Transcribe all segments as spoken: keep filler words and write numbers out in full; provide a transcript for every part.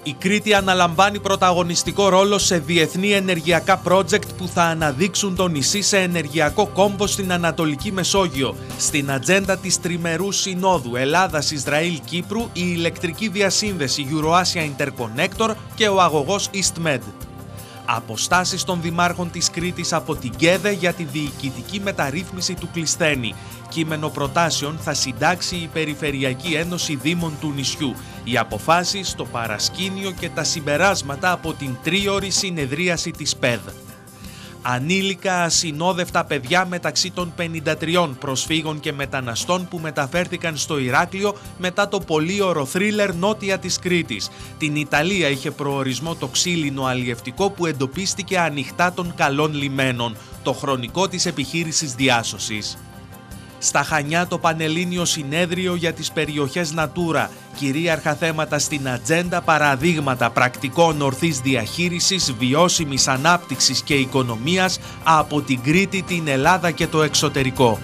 Η Κρήτη αναλαμβάνει πρωταγωνιστικό ρόλο σε διεθνή ενεργειακά project που θα αναδείξουν το νησί σε ενεργειακό κόμβο στην Ανατολική Μεσόγειο. Στην ατζέντα της τριμερούς συνόδου Ελλάδας-Ισραήλ-Κύπρου η ηλεκτρική διασύνδεση Euro-Asia Interconnector και ο αγωγός EastMed. Αποστάσεις των δημάρχων της Κρήτης από την ΚΕΔΕ για τη διοικητική μεταρρύθμιση του Κλεισθένη. Κείμενο προτάσεων θα συντάξει η Περιφερειακή Ένωση Δήμων του νησιού. Οι αποφάσεις, το παρασκήνιο και τα συμπεράσματα από την τρίωρη συνεδρίαση της ΠΕΔ. Ανήλικα ασυνόδευτα παιδιά μεταξύ των πενήντα τριών προσφύγων και μεταναστών που μεταφέρθηκαν στο Ηράκλειο μετά το πολύωρο θρίλερ νότια της Κρήτης. Την Ιταλία είχε προορισμό το ξύλινο αλλιευτικό που εντοπίστηκε ανοιχτά των καλών λιμένων, το χρονικό της επιχείρησης διάσωσης. Στα Χανιά το Πανελλήνιο Συνέδριο για τις περιοχές Natura. Κυρίαρχα θέματα στην ατζέντα, παραδείγματα πρακτικών ορθής διαχείρισης, βιώσιμης ανάπτυξης και οικονομίας από την Κρήτη, την Ελλάδα και το εξωτερικό.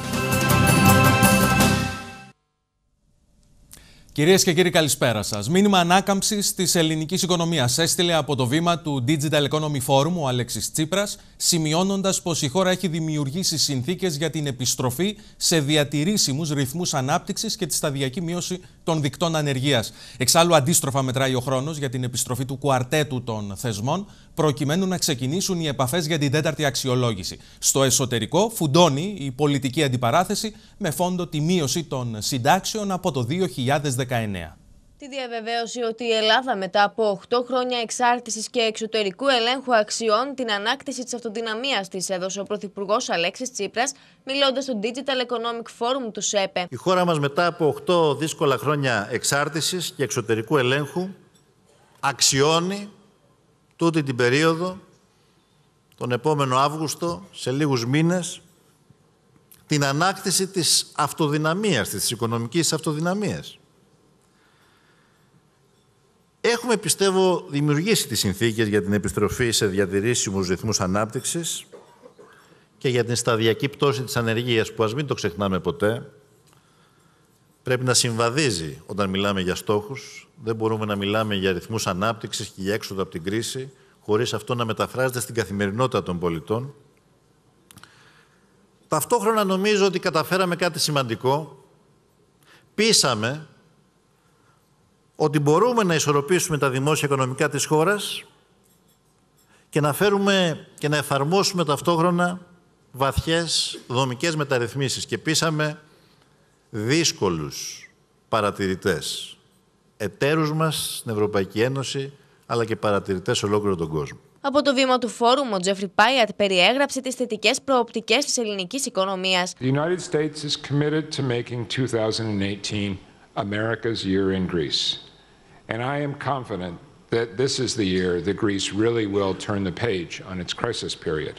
Κυρίες και κύριοι, καλησπέρα σας. Μήνυμα ανάκαμψης της ελληνικής οικονομίας έστειλε από το βήμα του Digital Economy Forum ο Αλέξης Τσίπρας, σημειώνοντας πως η χώρα έχει δημιουργήσει συνθήκες για την επιστροφή σε διατηρήσιμους ρυθμούς ανάπτυξης και τη σταδιακή μείωση των δικτών ανεργίας. Εξάλλου, αντίστροφα μετράει ο χρόνος για την επιστροφή του κουαρτέτου των θεσμών, προκειμένου να ξεκινήσουν οι επαφές για την τέταρτη αξιολόγηση. Στο εσωτερικό, φουντώνει η πολιτική αντιπαράθεση με φόντο τη μείωση των συντάξεων από το δύο χιλιάδες δεκαεννέα. Τη διαβεβαίωση ότι η Ελλάδα μετά από οκτώ χρόνια εξάρτησης και εξωτερικού ελέγχου αξιών την ανάκτηση της αυτοδυναμίας της έδωσε ο Πρωθυπουργός Αλέξης Τσίπρας, μιλώντας στο Digital Economic Forum του ΣΕΠΕ. Η χώρα μας μετά από οκτώ δύσκολα χρόνια εξάρτησης και εξωτερικού ελέγχου αξιώνει τούτη την περίοδο, τον επόμενο Αύγουστο, σε λίγους μήνες, την ανάκτηση της αυτοδυναμίας, της οικονομικής αυτοδυναμίας. Έχουμε, πιστεύω, δημιουργήσει τις συνθήκες για την επιστροφή σε διατηρήσιμους ρυθμούς ανάπτυξης και για την σταδιακή πτώση της ανεργίας, που ας μην το ξεχνάμε ποτέ, πρέπει να συμβαδίζει όταν μιλάμε για στόχους. Δεν μπορούμε να μιλάμε για ρυθμούς ανάπτυξης και για έξοδο από την κρίση, χωρίς αυτό να μεταφράζεται στην καθημερινότητα των πολιτών. Ταυτόχρονα νομίζω ότι καταφέραμε κάτι σημαντικό. Πείσαμε ότι μπορούμε να ισορροπήσουμε τα δημόσια οικονομικά της χώρας και να φέρουμε και να εφαρμόσουμε ταυτόχρονα βαθιές δομικές μεταρρυθμίσεις. Και πείσαμε δύσκολους παρατηρητές, εταίρους μας στην Ευρωπαϊκή Ένωση, αλλά και παρατηρητές σε ολόκληρο τον κόσμο. Από το βήμα του φόρουμ, ο Τζέφρι Πάιατ περιέγραψε τις θετικές προοπτικές της ελληνικής οικονομίας. The United States is committed to making two thousand eighteen America's year in Greece. And I am confident that this is the year that Greece really will turn the page on its crisis period.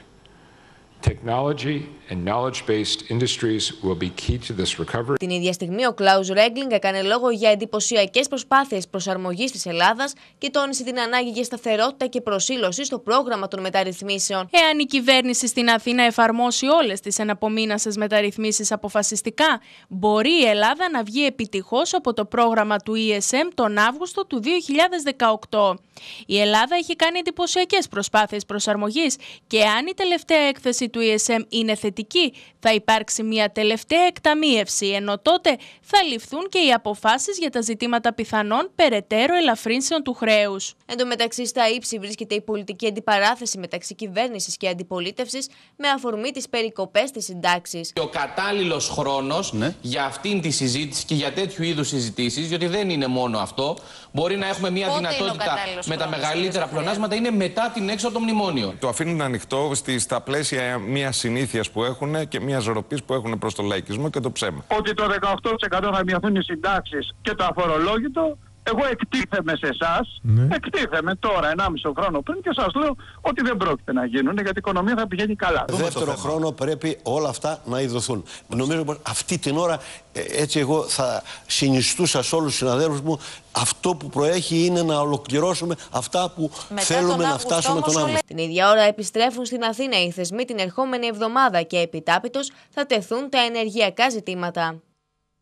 Technology and knowledge-based industries will be key to this recovery. Την ίδια στιγμή, ο Κλάους Ρέγκλινγκ έκανε λόγο για εντυπωσιακές προσπάθειες προσαρμογής της Ελλάδας και τόνισε την ανάγκη για σταθερότητα και προσήλωση στο πρόγραμμα των μεταρρυθμίσεων. Εάν η κυβέρνηση στην Αθήνα εφαρμόσει όλες τις εναπομείνασες μεταρρυθμίσεις αποφασιστικά, μπορεί η Ελλάδα να βγει επιτυχώς από το πρόγραμμα του ι ες εμ τον Αύγουστο του δύο χιλιάδες δεκαοκτώ. Η Ελλάδα έχει κάνει εντυπωσιακές προσπάθειες προσαρμογής και αν η τελευταία έκθεση του ι ες εμ είναι θετική, θα υπάρξει μια τελευταία εκταμείευση, ενώ τότε θα ληφθούν και οι αποφάσεις για τα ζητήματα πιθανών περαιτέρω ελαφρύνσεων του χρέους. Εν τω μεταξύ, στα ύψη βρίσκεται η πολιτική αντιπαράθεση μεταξύ κυβέρνησης και αντιπολίτευσης με αφορμή τις περικοπές της συντάξης. Ο κατάλληλος χρόνος ναι. για αυτήν τη συζήτηση και για τέτοιου είδους συζητήσεις, διότι δεν είναι μόνο αυτό, μπορεί να έχουμε μια Πότε δυνατότητα με τα μεγαλύτερα πλεονάσματα, είναι μετά την έξοδο το μνημόνιο. Το αφήνουν ανοιχτό στη, στα πλαίσια μια συνήθειας που έχουν και μια ζωροπής που έχουν προς το λαϊκισμό και το ψέμα. Ότι το δεκαοκτώ τοις εκατό θα μειωθούν οι συντάξεις και το αφορολόγητο, εγώ εκτίθεμαι σε εσάς, ναι. εκτίθεμαι τώρα, ενάμιση χρόνο πριν και σας λέω ότι δεν πρόκειται να γίνουν γιατί η οικονομία θα πηγαίνει καλά. Δεύτερο χρόνο πρέπει όλα αυτά να ειδωθούν. Νομίζω πως αυτή την ώρα έτσι εγώ θα συνιστούσα σε όλους τους συναδέλφους μου αυτό που προέχει είναι να ολοκληρώσουμε αυτά που μετά θέλουμε να φτάσουμε τον Αύγουστο. Την ίδια ώρα επιστρέφουν στην Αθήνα οι θεσμοί την ερχόμενη εβδομάδα και επιτάπητος θα τεθούν τα ενεργειακά ζητήματα.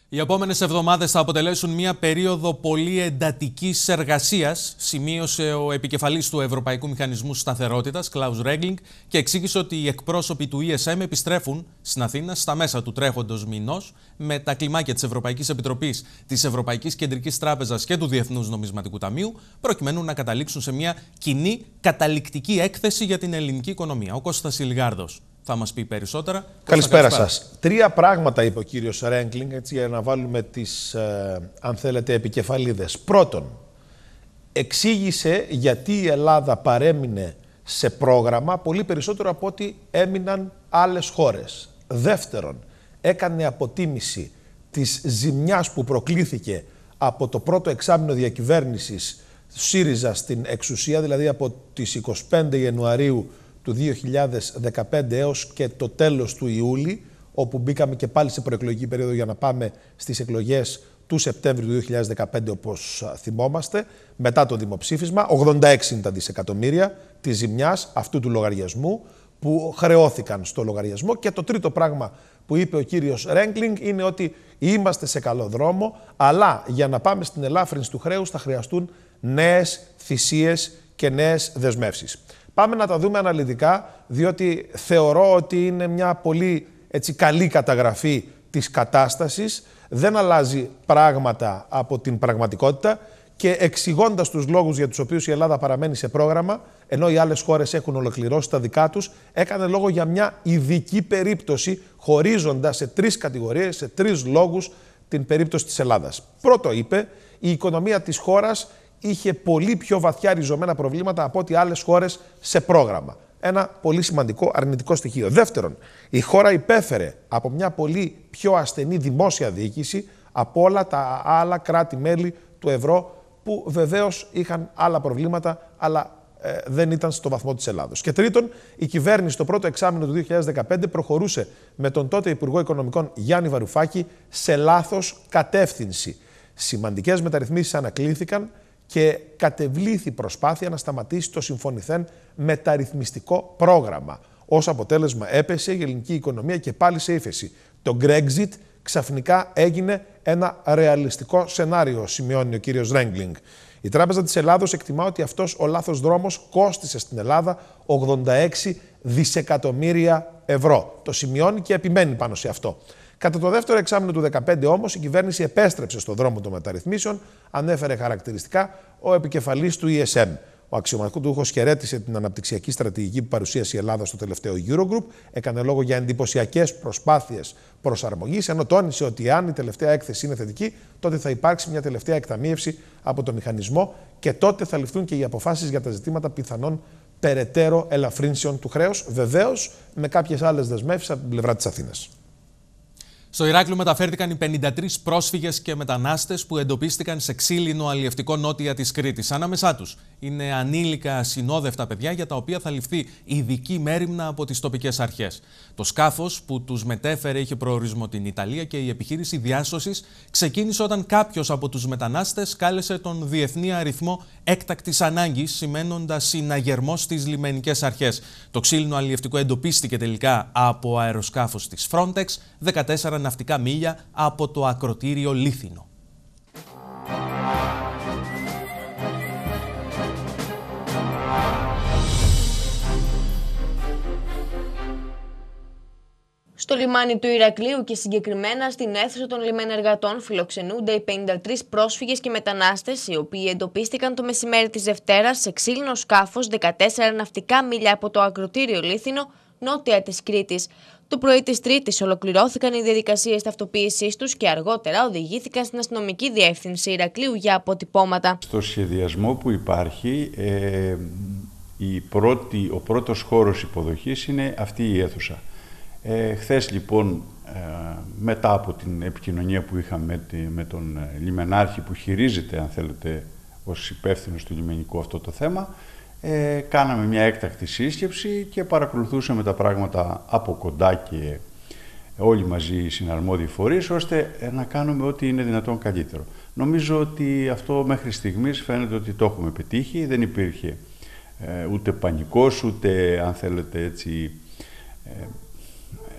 Οι επόμενες εβδομάδες θα αποτελέσουν μια περίοδο πολύ εντατικής εργασίας, σημείωσε ο επικεφαλής του Ευρωπαϊκού Μηχανισμού Σταθερότητας, Klaus Regling, και εξήγησε ότι οι εκπρόσωποι του ι ες εμ επιστρέφουν στην Αθήνα στα μέσα του τρέχοντος μηνός με τα κλιμάκια της Ευρωπαϊκής Επιτροπής, της Ευρωπαϊκής Κεντρικής Τράπεζας και του Διεθνούς Νομισματικού Ταμείου, προκειμένου να καταλήξουν σε μια κοινή καταληκτική έκθεση για την ελληνική οικονομία. Ο Κώστας Ηλιγάρδος θα μας πει περισσότερα. Καλησπέρα σας. Τρία πράγματα είπε ο κύριος Ρέγκλινγκ, έτσι, για να βάλουμε τις, ε, αν θέλετε, επικεφαλίδες. Πρώτον, εξήγησε γιατί η Ελλάδα παρέμεινε σε πρόγραμμα πολύ περισσότερο από ό,τι έμειναν άλλες χώρες. Δεύτερον, έκανε αποτίμηση της ζημιάς που προκλήθηκε από το πρώτο εξάμηνο διακυβέρνησης ΣΥΡΙΖΑ στην εξουσία, δηλαδή από τις είκοσι πέντε Ιανουαρίου του δύο χιλιάδες δεκαπέντε έως και το τέλος του Ιούλη, όπου μπήκαμε και πάλι σε προεκλογική περίοδο για να πάμε στις εκλογές του Σεπτέμβριου του δύο χιλιάδες δεκαπέντε, όπως θυμόμαστε, μετά το δημοψήφισμα. ογδόντα έξι είναι τα δισεκατομμύρια της ζημιάς αυτού του λογαριασμού που χρεώθηκαν στο λογαριασμό. Και το τρίτο πράγμα που είπε ο κύριος Ρέγκλινγκ είναι ότι είμαστε σε καλό δρόμο, αλλά για να πάμε στην ελάφρυνση του χρέους θα χρειαστούν νέες θυσίες και νέες δεσμεύσεις. Πάμε να τα δούμε αναλυτικά, διότι θεωρώ ότι είναι μια πολύ έτσι, καλή καταγραφή της κατάστασης, δεν αλλάζει πράγματα από την πραγματικότητα και εξηγώντας τους λόγους για τους οποίους η Ελλάδα παραμένει σε πρόγραμμα, ενώ οι άλλες χώρες έχουν ολοκληρώσει τα δικά τους, έκανε λόγο για μια ειδική περίπτωση, χωρίζοντας σε τρεις κατηγορίες, σε τρεις λόγους την περίπτωση της Ελλάδας. Πρώτο είπε, η οικονομία της χώρας είχε πολύ πιο βαθιά ριζωμένα προβλήματα από ό,τι άλλες χώρες σε πρόγραμμα. Ένα πολύ σημαντικό αρνητικό στοιχείο. Δεύτερον, η χώρα υπέφερε από μια πολύ πιο ασθενή δημόσια διοίκηση από όλα τα άλλα κράτη-μέλη του ευρώ, που βεβαίως είχαν άλλα προβλήματα, αλλά ε, δεν ήταν στο βαθμό της Ελλάδος. Και τρίτον, η κυβέρνηση το πρώτο εξάμηνο του δύο χιλιάδες δεκαπέντε προχωρούσε με τον τότε Υπουργό Οικονομικών Γιάννη Βαρουφάκη σε λάθος κατεύθυνση. Σημαντικές μεταρρυθμίσεις ανακλήθηκαν και κατεβλήθη προσπάθεια να σταματήσει το συμφωνηθέν μεταρρυθμιστικό πρόγραμμα. Ως αποτέλεσμα έπεσε η ελληνική οικονομία και πάλι σε ύφεση. Το Brexit ξαφνικά έγινε ένα ρεαλιστικό σενάριο, σημειώνει ο κύριος Ρέγκλινγκ. Η Τράπεζα της Ελλάδος εκτιμά ότι αυτός ο λάθος δρόμος κόστισε στην Ελλάδα ογδόντα έξι δισεκατομμύρια ευρώ. Το σημειώνει και επιμένει πάνω σε αυτό. Κατά το δεύτερο εξάμηνο του δύο χιλιάδες δεκαπέντε όμως η κυβέρνηση επέστρεψε στον δρόμο των μεταρρυθμίσεων, ανέφερε χαρακτηριστικά ο επικεφαλής του ι ες εμ. Ο αξιωματούχος χαιρέτησε την αναπτυξιακή στρατηγική που παρουσίασε η Ελλάδα στο τελευταίο Eurogroup, έκανε λόγο για εντυπωσιακές προσπάθειες προσαρμογής, ενώ τόνισε ότι αν η τελευταία έκθεση είναι θετική, τότε θα υπάρξει μια τελευταία εκταμείευση από το μηχανισμό και τότε θα ληφθούν και οι αποφάσεις για τα ζητήματα πιθανών περαιτέρω ελαφρύνσεων του χρέους, βεβαίως με κάποιες άλλες δεσμεύσεις από την πλευρά της Αθήνας. Στο Ηράκλειο μεταφέρθηκαν οι πενήντα τρεις πρόσφυγες και μετανάστες που εντοπίστηκαν σε ξύλινο αλλιευτικό νότια της Κρήτης. Ανάμεσά τους είναι ανήλικα ασυνόδευτα παιδιά για τα οποία θα ληφθεί ειδική μέριμνα από τις τοπικές αρχές. Το σκάφος που τους μετέφερε είχε προορισμό την Ιταλία και η επιχείρηση διάσωσης ξεκίνησε όταν κάποιος από τους μετανάστες κάλεσε τον Διεθνή Αριθμό Έκτακτης Ανάγκης, σημαίνοντας συναγερμό στις λιμενικές αρχές. Το ξύλινο αλλιευτικό εντοπίστηκε τελικά από αεροσκάφος της Frontex, δεκατέσσερα ναυτικά μίλια από το ακρωτήριο Λίθινο. Στο λιμάνι του Ηρακλείου και συγκεκριμένα στην αίθουσα των λιμενεργατών φιλοξενούνται οι πενήντα τρεις πρόσφυγες και μετανάστες, οι οποίοι εντοπίστηκαν το μεσημέρι της Δευτέρας σε ξύλινο σκάφος δεκατέσσερα ναυτικά μίλια από το ακρωτήριο Λίθινο, νότια της Κρήτης. Το πρωί της Τρίτης ολοκληρώθηκαν οι διαδικασίες ταυτοποίησής τους και αργότερα οδηγήθηκαν στην αστυνομική διεύθυνση Ηρακλείου για αποτυπώματα. Στο σχεδιασμό που υπάρχει, ε, η πρώτη, ο πρώτος χώρος υποδοχής είναι αυτή η αίθουσα. Ε, χθες λοιπόν, ε, μετά από την επικοινωνία που είχαμε με, με τον λιμενάρχη που χειρίζεται, αν θέλετε, ως υπεύθυνος του λιμενικού αυτό το θέμα, Ε, κάναμε μια έκτακτη σύσκεψη και παρακολουθούσαμε τα πράγματα από κοντά και όλοι μαζί οι συναρμόδιοι φορείς, ώστε να κάνουμε ό,τι είναι δυνατόν καλύτερο. Νομίζω ότι αυτό μέχρι στιγμής φαίνεται ότι το έχουμε πετύχει. Δεν υπήρχε ε, ούτε πανικός, ούτε, αν θέλετε έτσι, ε,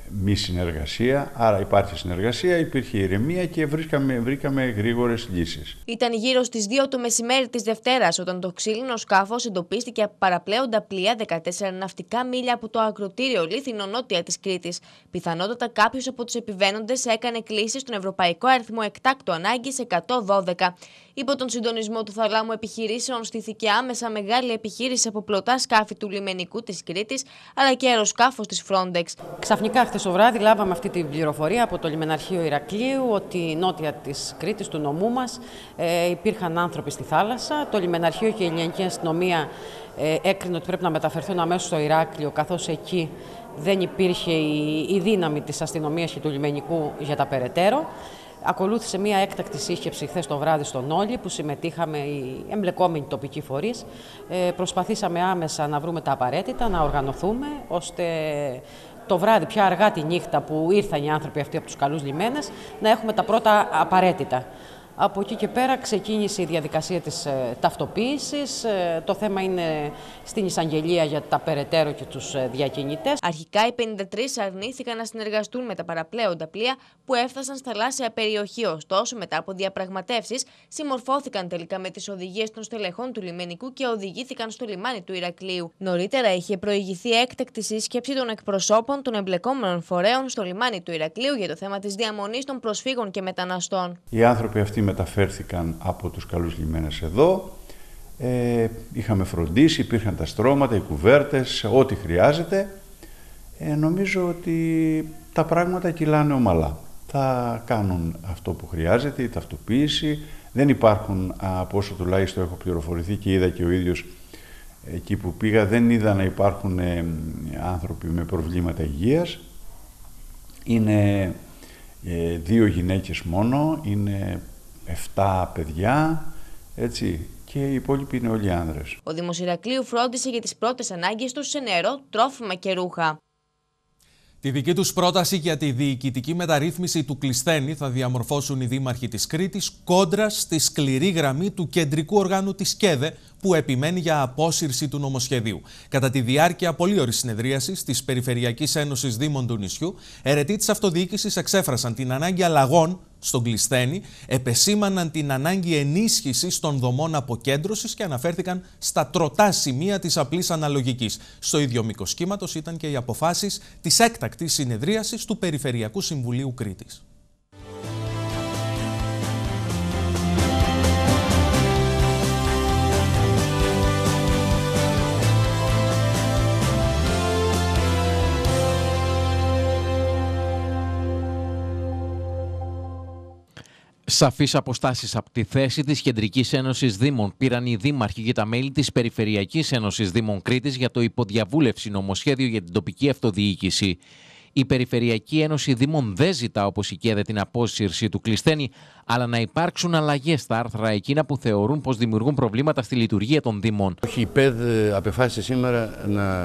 μη συνεργασία, άρα υπάρχει συνεργασία, υπήρχε ηρεμία και βρήκαμε, βρήκαμε γρήγορες λύσεις. Ήταν γύρω στις δύο το μεσημέρι της Δευτέρας όταν το ξύλινο σκάφος εντοπίστηκε από παραπλέοντα πλοία δεκατέσσερα ναυτικά μίλια από το ακρωτήριο Λίθινο νότια της Κρήτης. Πιθανότατα κάποιος από τους επιβαίνοντες έκανε κλήσεις στον Ευρωπαϊκό Αριθμό Εκτάκτου Ανάγκης εκατόν δώδεκα. Υπό τον συντονισμό του Θαλάμου Επιχειρήσεων στήθηκε άμεσα μεγάλη επιχείρηση από πλωτά σκάφη του λιμενικού της Κρήτης αλλά και αεροσκάφος της Frontex. Ξαφνικά χθες το βράδυ λάβαμε αυτή την πληροφορία από το λιμεναρχείο Ηρακλείου ότι νότια της Κρήτης, του νομού μας, ε, υπήρχαν άνθρωποι στη θάλασσα. Το λιμεναρχείο και η ελληνική αστυνομία ε, έκρινε ότι πρέπει να μεταφερθούν αμέσως στο Ηράκλειο, καθώς εκεί δεν υπήρχε η, η δύναμη της αστυνομίας και του λιμενικού για τα περαιτέρω. Ακολούθησε μια έκτακτη σύσκεψη χθες το βράδυ στον Όλη που συμμετείχαμε οι εμπλεκόμενοι τοπικοί φορείς. Ε, προσπαθήσαμε άμεσα να βρούμε τα απαραίτητα, να οργανωθούμε ώστε το βράδυ, πια αργά τη νύχτα που ήρθαν οι άνθρωποι αυτοί από τους καλούς λιμένες, να έχουμε τα πρώτα απαραίτητα. Από εκεί και πέρα ξεκίνησε η διαδικασία της ε, ταυτοποίησης. Ε, το θέμα είναι στην εισαγγελία για τα περαιτέρω και τους ε, διακινητές. Αρχικά οι πενήντα τρεις αρνήθηκαν να συνεργαστούν με τα παραπλέοντα πλοία που έφτασαν στα θαλάσσια περιοχή. Ωστόσο, μετά από διαπραγματεύσεις, συμμορφώθηκαν τελικά με τις οδηγίες των στελεχών του λιμενικού και οδηγήθηκαν στο λιμάνι του Ηρακλείου. Νωρίτερα είχε προηγηθεί έκτακτη σύσκεψη των εκπροσώπων των εμπλεκόμενων φορέων στο λιμάνι του Ηρακλείου για το θέμα της διαμονής των προσφύγων και μεταναστών. Οι άνθρωποι αυτοί μεταφέρθηκαν από τους καλούς λιμένες εδώ. Ε, είχαμε φροντίσει, υπήρχαν τα στρώματα, οι κουβέρτες, ό,τι χρειάζεται. Ε, νομίζω ότι τα πράγματα κυλάνε ομαλά. Θα κάνουν αυτό που χρειάζεται, η ταυτοποίηση. Δεν υπάρχουν, από όσο τουλάχιστον έχω πληροφορηθεί και είδα και ο ίδιος εκεί που πήγα, δεν είδα να υπάρχουν ε, άνθρωποι με προβλήματα υγείας. Είναι ε, δύο γυναίκες μόνο, είναι εφτά παιδιά, έτσι, και οι υπόλοιποι είναι όλοι άνδρες. Ο Δήμος Ηρακλείου φρόντισε για τις πρώτες ανάγκες τους σε νερό, τρόφιμα και ρούχα. Τη δική τους πρόταση για τη διοικητική μεταρρύθμιση του Κλεισθένη θα διαμορφώσουν οι δήμαρχοι της Κρήτης κόντρα στη σκληρή γραμμή του κεντρικού οργάνου της ΚΕΔΕ που επιμένει για απόσυρση του νομοσχεδίου. Κατά τη διάρκεια πολύωρης συνεδρίασης της Περιφερειακής Ένωσης Δήμων του νησιού, αιρετοί της αυτοδιοίκησης εξέφρασαν την ανάγκη αλλαγών στον Κλεισθένη, επεσήμαναν την ανάγκη ενίσχυσης των δομών αποκέντρωσης και αναφέρθηκαν στα τροτά σημεία της απλής αναλογικής. Στο ίδιο μήκος κύματος ήταν και οι αποφάσεις της έκτακτης συνεδρίασης του Περιφερειακού Συμβουλίου Κρήτης. Σαφείς αποστάσεις από τη θέση της Κεντρικής Ένωσης Δήμων πήραν οι δήμαρχοι και τα μέλη της Περιφερειακής Ένωσης Δήμων Κρήτης για το υποδιαβούλευση νομοσχέδιο για την τοπική αυτοδιοίκηση. Η Περιφερειακή Ένωση Δήμων δεν ζητά, όπως η ΚΕΔΕ, την απόσυρση του Κλεισθένη, αλλά να υπάρξουν αλλαγές στα άρθρα εκείνα που θεωρούν πως δημιουργούν προβλήματα στη λειτουργία των Δήμων. Η ΠΕΔ απεφάσισε σήμερα να,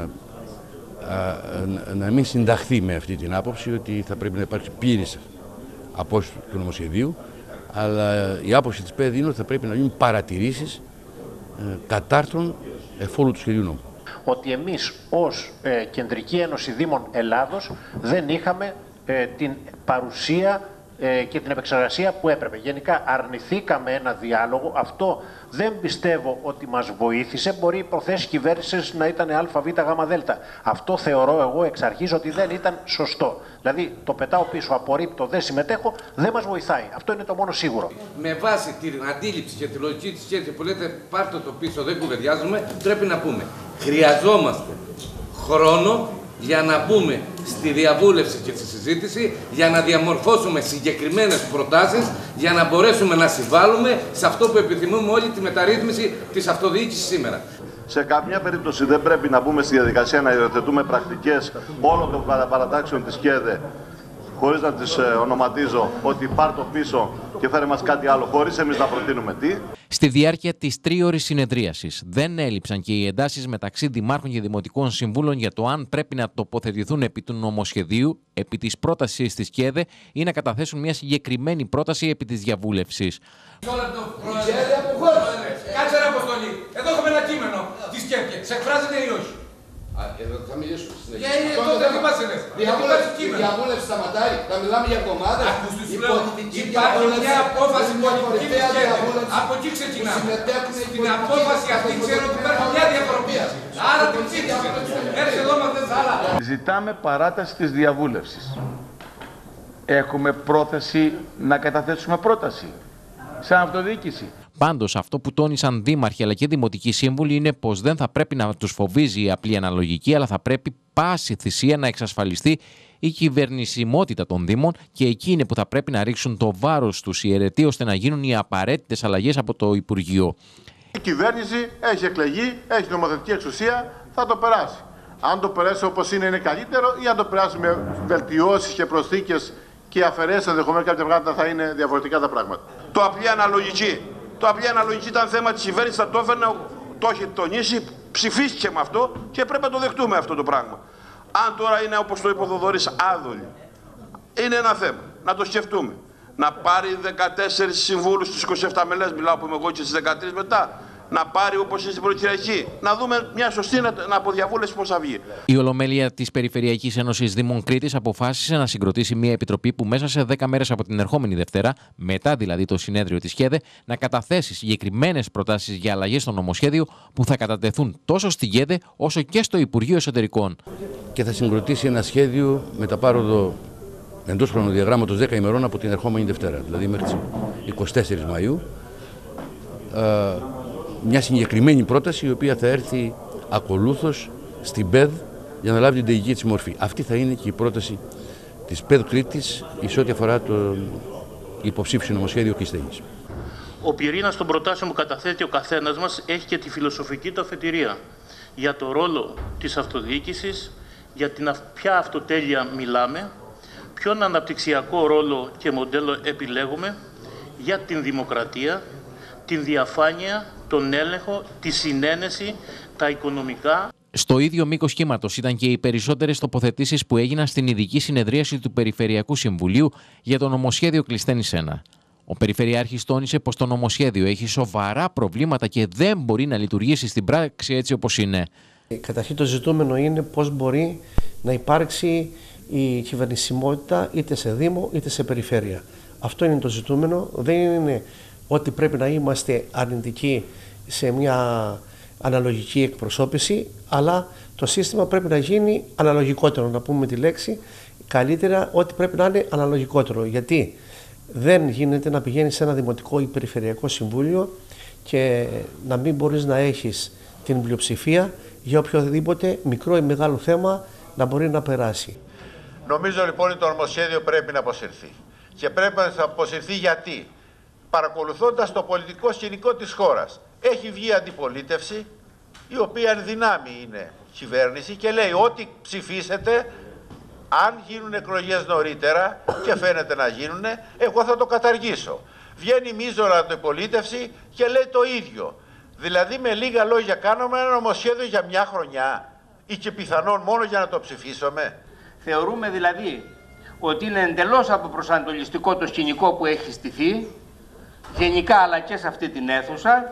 α, να μην συνταχθεί με αυτή την άποψη ότι θα πρέπει να υπάρξει πλήρης απόσυρση του νομοσχεδίου. Αλλά η άποψη της ΠΕΔ είναι ότι θα πρέπει να γίνουν παρατηρήσεις ε, κατάρτων εφόλου του σχεδίου νόμου. Ότι εμείς ως ε, Κεντρική Ένωση Δήμων Ελλάδος δεν είχαμε ε, την παρουσία ε, και την επεξεργασία που έπρεπε. Γενικά αρνηθήκαμε ένα διάλογο. Αυτό δεν πιστεύω ότι μας βοήθησε. Μπορεί οι προθέσεις κυβέρνησης να ήταν α, β, γ, δ. Αυτό θεωρώ εγώ εξ αρχής ότι δεν ήταν σωστό. Δηλαδή το πετάω πίσω, απορρίπτω, δεν συμμετέχω, δεν μας βοηθάει. Αυτό είναι το μόνο σίγουρο. Με βάση την αντίληψη και τη λογική της σχέσης που λέτε πάρτε το πίσω, δεν κουβεντιάζουμε, πρέπει να πούμε χρειαζόμαστε χρόνο για να μπούμε στη διαβούλευση και στη συζήτηση, για να διαμορφώσουμε συγκεκριμένες προτάσεις, για να μπορέσουμε να συμβάλλουμε σε αυτό που επιθυμούμε όλη τη μεταρρύθμιση της αυτοδιοίκησης σήμερα. Σε καμία περίπτωση δεν πρέπει να μπούμε στη διαδικασία να υιοθετούμε πρακτικές όλων των παρατάξεων της ΚΕΔΕ, χωρίς να τις ε, ονοματίζω, ότι πάρ' το πίσω και φέρε μας κάτι άλλο, χωρίς εμείς να προτείνουμε τι. Στη διάρκεια της τρίωρης συνεδρίασης δεν έλειψαν και οι εντάσεις μεταξύ δημάρχων και δημοτικών συμβούλων για το αν πρέπει να τοποθετηθούν επί του νομοσχεδίου, επί της πρότασης της ΚΕΔΕ ή να καταθέσουν μια συγκεκριμένη πρόταση επί της διαβούλευσης. Κάτσε ρε Αποστολή, εδώ έχουμε ένα κείμενο της ΚΕΔΕ, σε εκφράζεται ή όχι? Θα μιλήσουμε στη συνέχεια. Για τότε δεν μας λες. Η διαβούλευση σταματάει. Θα μιλάμε για εβδομάδες. Η πολιτική υπάρχει μια απόφαση πολιτική από εκεί ξεκινάμε. Στην απόφαση αυτή ξέρω ότι υπάρχει μια διαφοροποίηση. Άρα την ψήφισε. Έρχεται εδώ μας δεν θα. Ζητάμε παράταση της διαβούλευσης. Έχουμε πρόθεση να καταθέσουμε πρόταση σαν αυτοδιοίκηση. Πάντως, αυτό που τόνισαν δήμαρχοι αλλά και δημοτικοί σύμβουλοι είναι πως δεν θα πρέπει να τους φοβίζει η απλή αναλογική, αλλά θα πρέπει πάση θυσία να εξασφαλιστεί η κυβερνησιμότητα των Δήμων και εκεί είναι που θα πρέπει να ρίξουν το βάρος τους οι αιρετοί ώστε να γίνουν οι απαραίτητες αλλαγές από το Υπουργείο. Η κυβέρνηση έχει εκλεγεί, έχει νομοθετική εξουσία, θα το περάσει. Αν το περάσει όπως είναι, είναι καλύτερο, ή αν το περάσει με βελτιώσεις και προσθήκες και αφαιρέσεις, ενδεχομένως κάποια πράγματα θα είναι διαφορετικά τα πράγματα. Το απλή αναλογική. Το απλή αναλογική ήταν θέμα της κυβέρνησης, θα το έφερνε, το έχει τονίσει, ψηφίστηκε με αυτό και πρέπει να το δεχτούμε αυτό το πράγμα. Αν τώρα είναι όπως το είπε ο Θοδωρής, άδολη, είναι ένα θέμα, να το σκεφτούμε. Να πάρει δεκατέσσερις συμβούλους στις είκοσι επτά μελές, μιλάω που είμαι εγώ και στις δεκατρείς μετά. Να πάρει όπως είναι στην Προκυριακή. Να δούμε μια σωστή να, να αποδιαβούλευση πώς θα βγει. Η Ολομέλεια της Περιφερειακής Ένωσης Δήμων Κρήτης αποφάσισε να συγκροτήσει μια επιτροπή που μέσα σε δέκα μέρες από την ερχόμενη Δευτέρα, μετά δηλαδή το συνέδριο της ΚΕΔΕ, να καταθέσει συγκεκριμένες προτάσεις για αλλαγές στο νομοσχέδιο που θα κατατεθούν τόσο στην ΚΕΔΕ όσο και στο Υπουργείο Εσωτερικών. Και θα συγκροτήσει ένα σχέδιο με τα πάροδο εντός χρονοδιαγράμματος δέκα ημερών από την ερχόμενη Δευτέρα, δηλαδή μέχρι τις εικοστή τέταρτη Μαΐου. Ε, μια συγκεκριμένη πρόταση η οποία θα έρθει ακολούθως στην ΠΕΔ για να λάβει την τελική της μορφή. Αυτή θα είναι και η πρόταση της ΠΕΔ Κρήτης σε ό,τι αφορά το υποψήφιο νομοσχέδιο Κλειστένης. Ο πυρήνας των προτάσεων που καταθέτει ο καθένας μας έχει και τη φιλοσοφική του αφετηρία για το ρόλο της αυτοδιοίκησης, για την ποια αυτοτέλεια μιλάμε, ποιον αναπτυξιακό ρόλο και μοντέλο επιλέγουμε, για την δημοκρατία, την διαφάνεια, τον έλεγχο, τη συνένεση, τα οικονομικά. Στο ίδιο μήκος κύματος ήταν και οι περισσότερες τοποθετήσεις που έγιναν στην ειδική συνεδρίαση του Περιφερειακού Συμβουλίου για το νομοσχέδιο Κλειστένης ένα. Ο Περιφερειάρχης τόνισε πως το νομοσχέδιο έχει σοβαρά προβλήματα και δεν μπορεί να λειτουργήσει στην πράξη έτσι όπως είναι. Καταρχήν το ζητούμενο είναι πώς μπορεί να υπάρξει η κυβερνησιμότητα είτε σε Δήμο είτε σε Περιφέρεια. Αυτό είναι το ζητούμενο. Δεν είναι ότι πρέπει να είμαστε αρνητικοί σε μια αναλογική εκπροσώπηση, αλλά το σύστημα πρέπει να γίνει αναλογικότερο, να πούμε τη λέξη, καλύτερα ότι πρέπει να είναι αναλογικότερο. Γιατί δεν γίνεται να πηγαίνεις σε ένα δημοτικό ή περιφερειακό συμβούλιο και να μην μπορείς να έχεις την πλειοψηφία για οποιοδήποτε μικρό ή μεγάλο θέμα να μπορεί να περάσει. Νομίζω λοιπόν ότι το νομοσχέδιο πρέπει να αποσυρθεί. Και πρέπει να αποσυρθεί γιατί, παρακολουθώντας το πολιτικό σκηνικό της χώρας, έχει βγει αντιπολίτευση, η οποία εν δυνάμει είναι κυβέρνηση και λέει ότι ψηφίσετε, αν γίνουν εκλογές νωρίτερα και φαίνεται να γίνουν, εγώ θα το καταργήσω. Βγαίνει μίζωρα αντιπολίτευση και λέει το ίδιο. Δηλαδή με λίγα λόγια κάνουμε ένα νομοσχέδιο για μια χρονιά ή και πιθανόν μόνο για να το ψηφίσουμε. Θεωρούμε δηλαδή ότι είναι εντελώς αποπροσανατολιστικό το σκηνικό που έχει στηθεί, γενικά αλλά και σε αυτή την αίθουσα.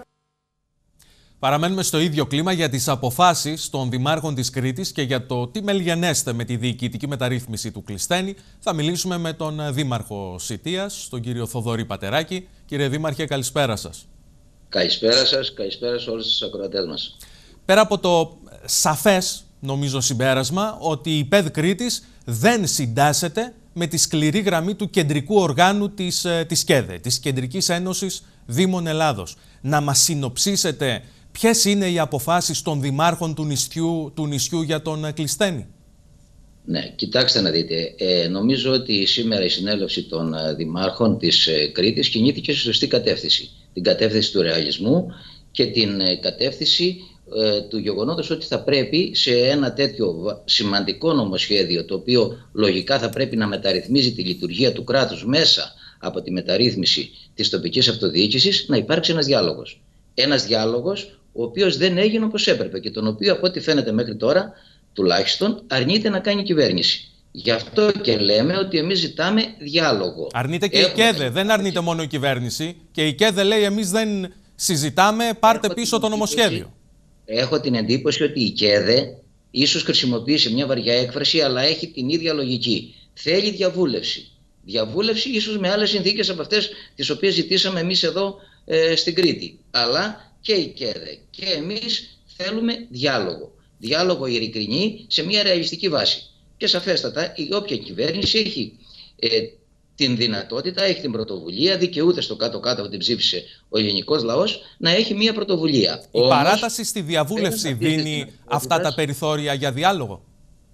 Παραμένουμε στο ίδιο κλίμα για τις αποφάσεις των δημάρχων της Κρήτης και για το τι μελιανέστε με τη διοικητική μεταρρύθμιση του Κλειστένη. Θα μιλήσουμε με τον Δήμαρχο Σιτίας, τον κύριο Θοδωρή Πατεράκη. Κύριε Δήμαρχε, καλησπέρα σας. Καλησπέρα σας, καλησπέρα σε όλους τους ακροατές μας. Πέρα από το σαφές, νομίζω, συμπέρασμα ότι η ΠΕΔ Κρήτης δεν συντάσσεται με τη σκληρή γραμμή του κεντρικού οργάνου της, της ΚΕΔΕ, της Κεντρικής Ένωσης Δήμων Ελλάδος. Να μας συνοψίσετε ποιες είναι οι αποφάσεις των δημάρχων του νησιού, του νησιού για τον Κλειστένη. Ναι, κοιτάξτε να δείτε. Ε, νομίζω ότι σήμερα η συνέλευση των δημάρχων της ε, Κρήτης κινήθηκε σε σωστή κατεύθυνση. Την κατεύθυνση του ρεαλισμού και την ε, κατεύθυνση ε, του γεγονότος ότι θα πρέπει σε ένα τέτοιο σημαντικό νομοσχέδιο, το οποίο λογικά θα πρέπει να μεταρρυθμίζει τη λειτουργία του κράτους μέσα από τη μεταρρύθμιση της τοπικής αυτοδιοίκησης, να υπάρξει ένας διάλογος. Ένας διάλογος ο οποίος δεν έγινε όπως έπρεπε και τον οποίο από ό,τι φαίνεται μέχρι τώρα τουλάχιστον αρνείται να κάνει η κυβέρνηση. Γι' αυτό και λέμε ότι εμείς ζητάμε διάλογο. Αρνείται και Έχουμε... η ΚΕΔΕ, δεν αρνείται μόνο η κυβέρνηση. Και η ΚΕΔΕ λέει εμείς δεν συζητάμε, πάρτε Έχω πίσω το νομοσχέδιο. Έχω την εντύπωση ότι η ΚΕΔΕ ίσως χρησιμοποιήσει μια βαριά έκφραση, αλλά έχει την ίδια λογική. Θέλει διαβούλευση. Διαβούλευση ίσως με άλλες συνθήκες από αυτές τις οποίες ζητήσαμε εμείς εδώ ε, στην Κρήτη. Αλλά και η ΚΕΔΕ και εμείς θέλουμε διάλογο. Διάλογο ειλικρινή σε μια ρεαλιστική βάση. Και σαφέστατα η όποια κυβέρνηση έχει ε, την δυνατότητα, έχει την πρωτοβουλία, δικαιούται στο κάτω-κάτω που την ψήφισε ο ελληνικός λαός, να έχει μια πρωτοβουλία. Η Όμως, παράταση στη διαβούλευση δίνει αυτά τα περιθώρια για διάλογο.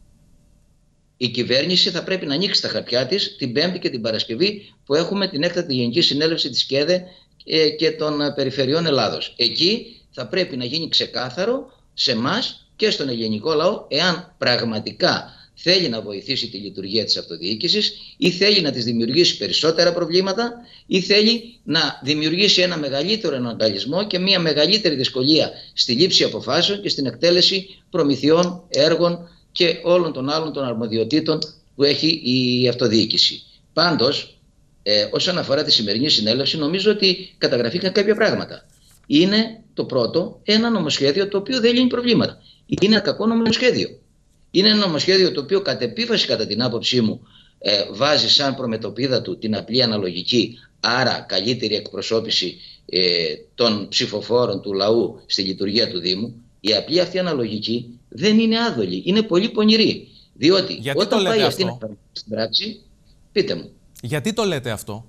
Η κυβέρνηση θα πρέπει να ανοίξει τα χαρτιά της την Πέμπτη και την Παρασκευή που έχουμε την έκτακτη Γενική Συνέλευση της ΚΕΔΕ και των Περιφερειών Ελλάδος. Εκεί θα πρέπει να γίνει ξεκάθαρο σε εμάς και στον ελληνικό λαό εάν πραγματικά θέλει να βοηθήσει τη λειτουργία της αυτοδιοίκησης ή θέλει να της δημιουργήσει περισσότερα προβλήματα ή θέλει να δημιουργήσει ένα μεγαλύτερο εναγκαλισμό και μια μεγαλύτερη δυσκολία στη λήψη αποφάσεων και στην εκτέλεση προμηθειών, έργων και όλων των άλλων των αρμοδιοτήτων που έχει η αυτοδιοίκηση. Πάντως, ε, όσον αφορά τη σημερινή συνέλευση, νομίζω ότι καταγραφήκαν κάποια πράγματα. Είναι το πρώτο ένα νομοσχέδιο το οποίο δεν λύνει προβλήματα. Είναι ένα κακό νομοσχέδιο. Είναι ένα νομοσχέδιο το οποίο κατ' επίφαση, κατά την άποψή μου, ε, βάζει σαν προμετωπίδα του την απλή αναλογική, άρα καλύτερη εκπροσώπηση ε, των ψηφοφόρων του λαού στη λειτουργία του Δήμου. Η απλή αυτή αναλογική δεν είναι άδολη, είναι πολύ πονηρή. Διότι Γιατί όταν πάει αυτό? αυτή να στην πράξη, πείτε μου. Γιατί το λέτε αυτό?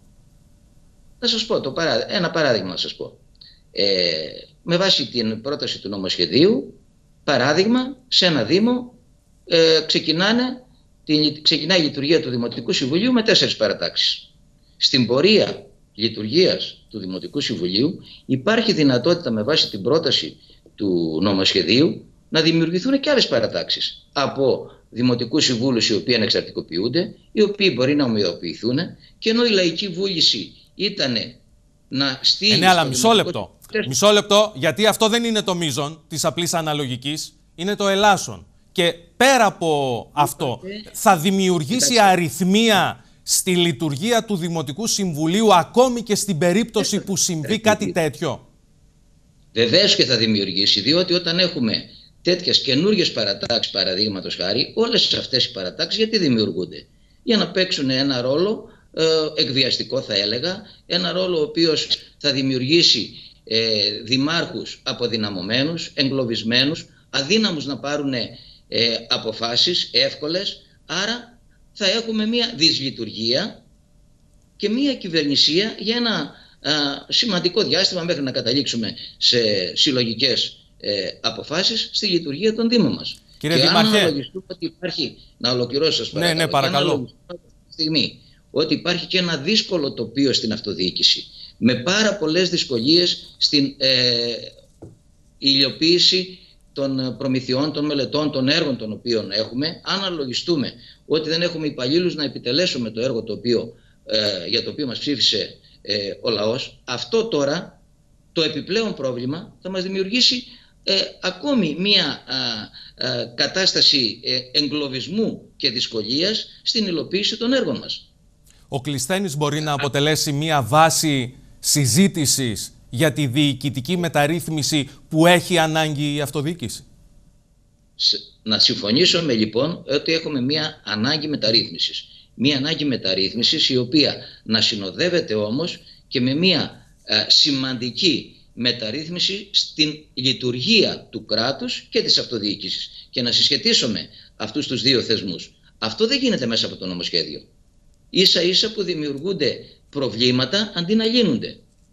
Θα σας πω το παρά... ένα παράδειγμα να σας πω. Ε, με βάση την πρόταση του νομοσχεδίου, παράδειγμα, σε ένα Δήμο ε, ξεκινάνε, την, ξεκινάει η λειτουργία του Δημοτικού Συμβουλίου με τέσσερις παρατάξεις. Στην πορεία λειτουργίας του Δημοτικού Συμβουλίου υπάρχει δυνατότητα με βάση την πρόταση του νομοσχεδίου να δημιουργηθούν και άλλες παρατάξεις από δημοτικούς συμβούλους οι οποίοι ανεξαρτικοποιούνται, οι οποίοι μπορεί να ομοιοποιηθούν, και ενώ η λαϊκή βούληση ήταν να στείλει. Ε, ναι, αλλά μισό δημοτικό... λεπτό. Μισό λεπτό, γιατί αυτό δεν είναι το μείζον της απλής αναλογικής, είναι το ελάσσον. Και πέρα από αυτό, θα δημιουργήσει αριθμία στη λειτουργία του Δημοτικού Συμβουλίου ακόμη και στην περίπτωση που συμβεί κάτι τέτοιο? Βεβαίως και θα δημιουργήσει, διότι όταν έχουμε τέτοιες καινούργιες παρατάξεις, παραδείγματος χάρη, όλες αυτές οι παρατάξεις γιατί δημιουργούνται? Για να παίξουν ένα ρόλο ε, εκβιαστικό, θα έλεγα, ένα ρόλο ο οποίος θα δημιουργήσει ε, δημάρχους αποδυναμωμένους, εγκλωβισμένους, αδύναμους να πάρουν ε, αποφάσεις εύκολες, άρα θα έχουμε μια δυσλειτουργία και μια κυβερνησία για ένα α, σημαντικό διάστημα μέχρι να καταλήξουμε σε συλλογικές ε, αποφάσεις στη λειτουργία των Δήμων μας. Κύριε και Δημαρχέ. αν αναλογιστούμε ότι υπάρχει, να ολοκληρώσω σας παρακαλώ, ναι, ναι, παρακαλώ. Και αν στιγμή ότι υπάρχει και ένα δύσκολο τοπίο στην αυτοδιοίκηση με πάρα πολλές δυσκολίες στην ε, υλοποίηση των προμηθειών, των μελετών, των έργων των οποίων έχουμε, αν αναλογιστούμε ότι δεν έχουμε υπαλλήλους να επιτελέσουμε το έργο το οποίο, ε, για το οποίο μας ψήφισε ε, ο λαός, αυτό τώρα το επιπλέον πρόβλημα θα μας δημιουργήσει ε, ακόμη μία α, α, κατάσταση ε, εγκλωβισμού και δυσκολίας στην υλοποίηση των έργων μας. Ο Κλεισθένης μπορεί να αποτελέσει μία βάση συζήτησης για τη διοικητική μεταρρύθμιση που έχει ανάγκη η αυτοδιοίκηση? Να συμφωνήσουμε λοιπόν ότι έχουμε μία ανάγκη μεταρρύθμισης. Μία ανάγκη μεταρρύθμισης η οποία να συνοδεύεται όμως και με μία α, σημαντική μεταρρύθμιση στην λειτουργία του κράτους και της αυτοδιοίκησης και να συσχετίσουμε αυτούς τους δύο θεσμούς. Αυτό δεν γίνεται μέσα από το νομοσχέδιο. Ίσα ίσα που δημιουργούνται προβλήματα αντί να λύνονται.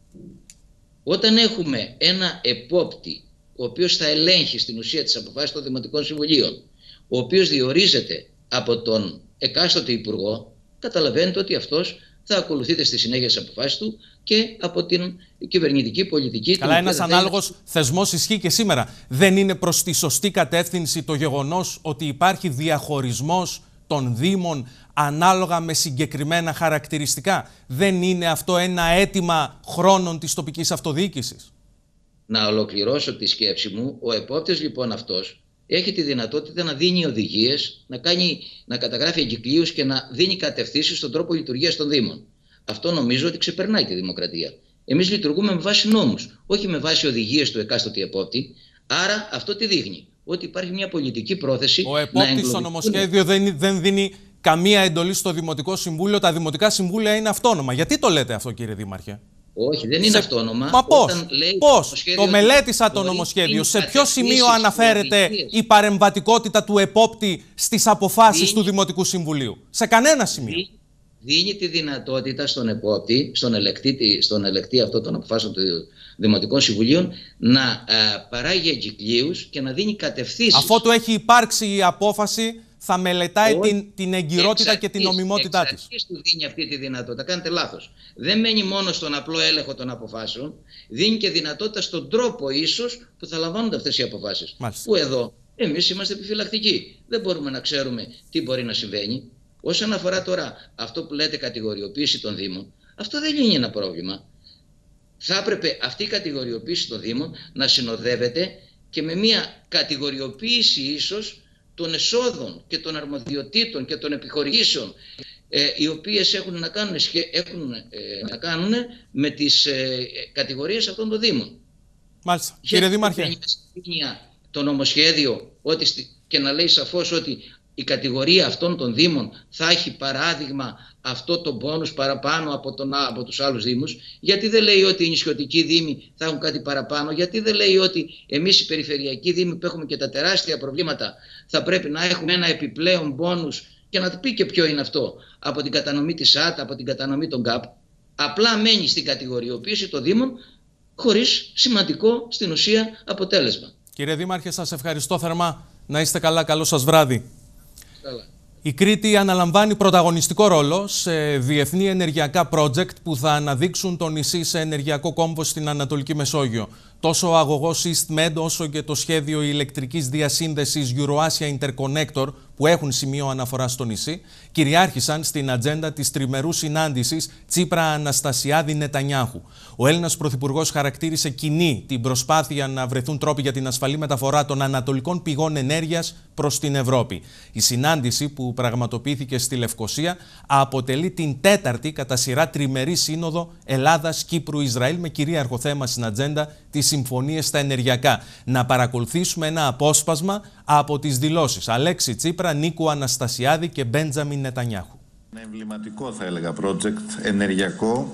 Όταν έχουμε ένα επόπτη ο οποίος θα ελέγχει στην ουσία τις αποφάσεις των Δημοτικών Συμβουλίων, ο οποίος διορίζεται από τον εκάστοτε υπουργό, καταλαβαίνετε ότι αυτός θα ακολουθείται στη συνέχεια τις αποφάσεις του και από την κυβερνητική πολιτική. Καλά, ένας ανάλογος θεσμός ισχύει και σήμερα. Δεν είναι προς τη σωστή κατεύθυνση το γεγονός ότι υπάρχει διαχωρισμός των Δήμων ανάλογα με συγκεκριμένα χαρακτηριστικά? Δεν είναι αυτό ένα αίτημα χρόνων της τοπικής αυτοδιοίκησης? Να ολοκληρώσω τη σκέψη μου. Ο επόπτης λοιπόν αυτός έχει τη δυνατότητα να δίνει οδηγίες, να, κάνει, να καταγράφει εγκυκλίους και να δίνει κατευθύνσεις στον τρόπο λειτουργίας των Δήμων. Αυτό νομίζω ότι ξεπερνάει τη δημοκρατία. Εμείς λειτουργούμε με βάση νόμους, όχι με βάση οδηγίες του εκάστοτε επόπτη. Άρα αυτό τι δείχνει? ότι υπάρχει μια πολιτική πρόθεση. Ο επόπτης στο νομοσχέδιο δεν, δεν δίνει καμία εντολή στο Δημοτικό Συμβούλιο. Τα Δημοτικά Συμβούλια είναι αυτόνομα. Γιατί το λέτε αυτό, κύριε Δήμαρχε? Όχι, δεν είναι σε... αυτόνομα. Μα πώς, πώς, το, το μελέτησα το νομοσχέδιο. Σε ποιο σημείο αναφέρεται η παρεμβατικότητα του επόπτη στις αποφάσεις δίνει, του Δημοτικού Συμβουλίου? Σε κανένα σημείο. Δίνει, δίνει τη δυνατότητα στον επόπτη, στον ελεκτή, στον ελεκτή αυτών των αποφάσεων του Δημοτικών Συμβουλίων να α, παράγει εγκυκλίους και να δίνει κατευθύνσεις. Αφού του έχει υπάρξει η απόφαση, θα μελετάει Ο... την, την εγκυρότητα εξαρτής, και την νομιμότητά της. Εξαρτής του δίνει αυτή τη δυνατότητα. Κάνετε λάθος. Δεν μένει μόνο στον απλό έλεγχο των αποφάσεων, δίνει και δυνατότητα στον τρόπο ίσως που θα λαμβάνονται αυτές οι αποφάσεις. Μάλιστα. Που εδώ εμείς είμαστε επιφυλακτικοί. Δεν μπορούμε να ξέρουμε τι μπορεί να συμβαίνει. Όσον αφορά τώρα αυτό που λέτε κατηγοριοποίηση των Δήμων, αυτό δεν λύνει ένα πρόβλημα. Θα έπρεπε αυτή η κατηγοριοποίηση των Δήμων να συνοδεύεται και με μια κατηγοριοποίηση ίσως των εσόδων και των αρμοδιοτήτων και των επιχορηγήσεων ε, οι οποίες έχουν να κάνουν, έχουν, ε, να κάνουν με τις ε, κατηγορίες αυτών των Δήμων. Μάλιστα. Κύριε Δήμαρχε. Το νομοσχέδιο ότι, και να λέει σαφώς ότι η κατηγορία αυτών των Δήμων θα έχει παράδειγμα αυτό το πόνους παραπάνω από, τον, από τους άλλους Δήμους. Γιατί δεν λέει ότι οι νησιωτικοί Δήμοι θα έχουν κάτι παραπάνω? Γιατί δεν λέει ότι εμείς οι περιφερειακοί Δήμοι που έχουμε και τα τεράστια προβλήματα θα πρέπει να έχουμε ένα επιπλέον πόνους? Και να πει και ποιο είναι αυτό, από την κατανομή της ΑΤΑ, από την κατανομή των ΚΑΠ. Απλά μένει στην κατηγοριοποίηση των Δήμων χωρίς σημαντικό στην ουσία αποτέλεσμα. Κύριε Δήμαρχε, σας ευχαριστώ θερμά. Να είστε καλά. Καλό σας βράδυ. Καλά. Η Κρήτη αναλαμβάνει πρωταγωνιστικό ρόλο σε διεθνή ενεργειακά project που θα αναδείξουν το νησί σε ενεργειακό κόμβο στην Ανατολική Μεσόγειο. Τόσο ο αγωγός EastMed όσο και το σχέδιο ηλεκτρικής διασύνδεσης Euro-Asia Interconnector που έχουν σημείο αναφορά στο νησί, κυριάρχησαν στην ατζέντα της τριμερούς συνάντησης Τσίπρα-Αναστασιάδη-Νετανιάχου. Ο Έλληνας Πρωθυπουργός χαρακτήρισε κοινή την προσπάθεια να βρεθούν τρόποι για την ασφαλή μεταφορά των ανατολικών πηγών ενέργειας προς την Ευρώπη. Η συνάντηση που πραγματοποιήθηκε στη Λευκοσία αποτελεί την τέταρτη κατά σειρά τριμερή σύνοδο Ελλάδας-Κύπρου-Ισραήλ με κυρίαρχο θέμα στην ατζέντα τις συμφωνίες στα ενεργειακά. Να παρακολουθήσουμε ένα απόσπασμα από τις δηλώσεις Αλέξη Τσίπρα, Νίκου Αναστασιάδη και Μπέντζαμιν Νετανιάχου. Είναι εμβληματικό, θα έλεγα, project ενεργειακό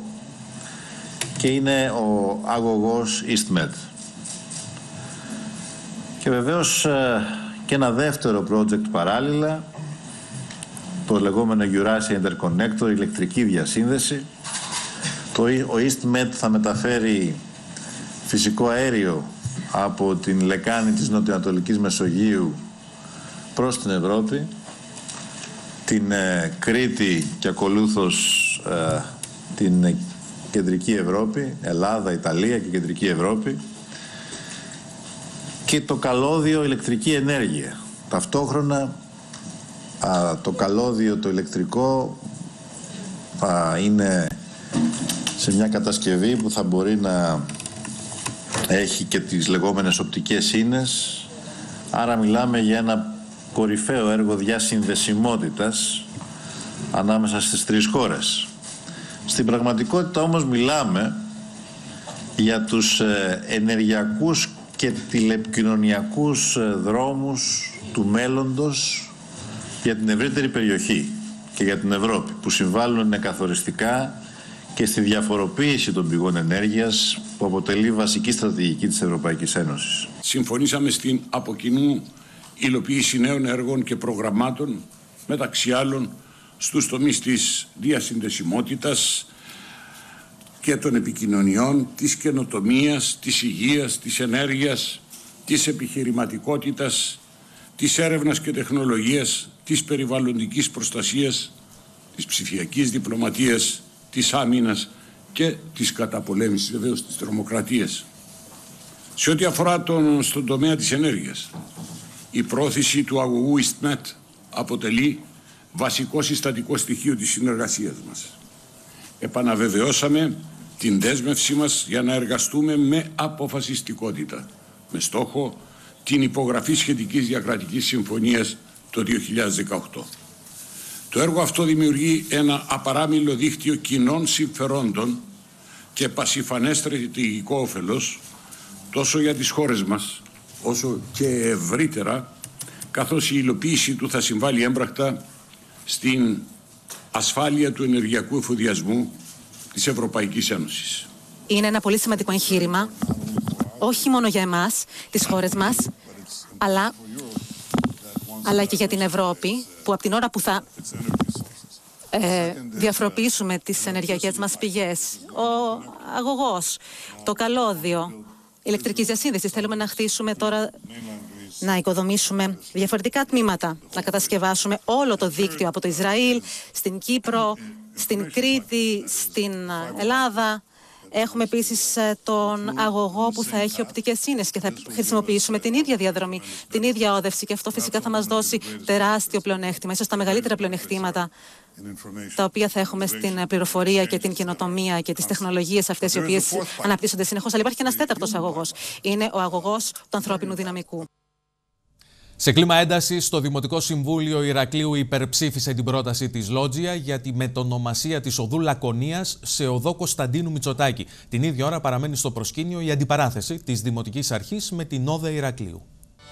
και είναι ο αγωγός EastMed. Και βεβαίως και ένα δεύτερο project παράλληλα, το λεγόμενο Eurasia Interconnector, ηλεκτρική διασύνδεση. Το, ο EastMed θα μεταφέρει φυσικό αέριο από την λεκάνη της Νοτιοανατολικής Μεσογείου προς την Ευρώπη, την ε, Κρήτη και ακολούθως ε, την Κεντρική Ευρώπη, Ελλάδα, Ιταλία και Κεντρική Ευρώπη, και το καλώδιο ηλεκτρική ενέργεια. Ταυτόχρονα α, το καλώδιο το ηλεκτρικό α, είναι σε μια κατασκευή που θα μπορεί να έχει και τις λεγόμενες οπτικές ίνες, άρα μιλάμε για ένα κορυφαίο έργο διασυνδεσιμότητας ανάμεσα στις τρεις χώρες. Στην πραγματικότητα όμως μιλάμε για τους ενεργειακούς και τηλεπικοινωνιακούς δρόμους του μέλλοντος για την ευρύτερη περιοχή και για την Ευρώπη, που συμβάλλουν καθοριστικά και στη διαφοροποίηση των πηγών ενέργειας που αποτελεί βασική στρατηγική της Ευρωπαϊκής Ένωσης. Συμφωνήσαμε στην από κοινού υλοποίηση νέων έργων και προγραμμάτων, μεταξύ άλλων στους τομείς της διασυνδεσιμότητας και των επικοινωνιών, της καινοτομίας, της υγείας, της ενέργειας, της επιχειρηματικότητας, της έρευνας και τεχνολογίας, της περιβαλλοντικής προστασίας, της ψηφιακής διπλωματίας, της άμυνας και της καταπολέμησης βεβαίως της τρομοκρατίας. Σε ό,τι αφορά τον, στον τομέα της ενέργειας, η πρόθεση του αγωγού EastMed αποτελεί βασικό συστατικό στοιχείο της συνεργασίας μας. Επαναβεβαιώσαμε την δέσμευσή μας για να εργαστούμε με αποφασιστικότητα, με στόχο την υπογραφή σχετικής διακρατικής συμφωνίας το δύο χιλιάδες δεκαοκτώ. Το έργο αυτό δημιουργεί ένα απαράμιλο δίκτυο κοινών συμφερόντων και πασιφανές στρατηγικό όφελος τόσο για τις χώρες μας όσο και ευρύτερα, καθώς η υλοποίηση του θα συμβάλλει έμπρακτα στην ασφάλεια του ενεργειακού εφοδιασμού της Ευρωπαϊκής Ένωσης. Είναι ένα πολύ σημαντικό εγχείρημα, όχι μόνο για εμάς, τις χώρες μας, αλλά, αλλά και για την Ευρώπη, που από την ώρα που θα ε, διαφοροποιήσουμε τις ενεργειακές μας πηγές, ο αγωγός, το καλώδιο ηλεκτρικής διασύνδεσης, θέλουμε να χτίσουμε τώρα, να οικοδομήσουμε διαφορετικά τμήματα, να κατασκευάσουμε όλο το δίκτυο από το Ισραήλ, στην Κύπρο, στην Κρήτη, στην Ελλάδα. Έχουμε επίσης τον αγωγό που θα έχει οπτικές ίνες και θα χρησιμοποιήσουμε την ίδια διαδρομή, την ίδια όδευση, και αυτό φυσικά θα μας δώσει τεράστιο πλεονέκτημα, ίσως τα μεγαλύτερα πλεονεκτήματα τα οποία θα έχουμε στην πληροφορία και την καινοτομία και τις τεχνολογίες αυτές οι οποίες αναπτύσσονται συνεχώς. Αλλά υπάρχει και ένας τέταρτος αγωγός. Είναι ο αγωγός του ανθρώπινου δυναμικού. Σε κλίμα έντασης, το Δημοτικό Συμβούλιο Ηρακλείου υπερψήφισε την πρόταση της Λότζια για τη μετονομασία της οδού Λακωνίας σε οδό Κωνσταντίνου Μητσοτάκη. Την ίδια ώρα παραμένει στο προσκήνιο η αντιπαράθεση της Δημοτικής Αρχής με την όδε Ηρακλείου.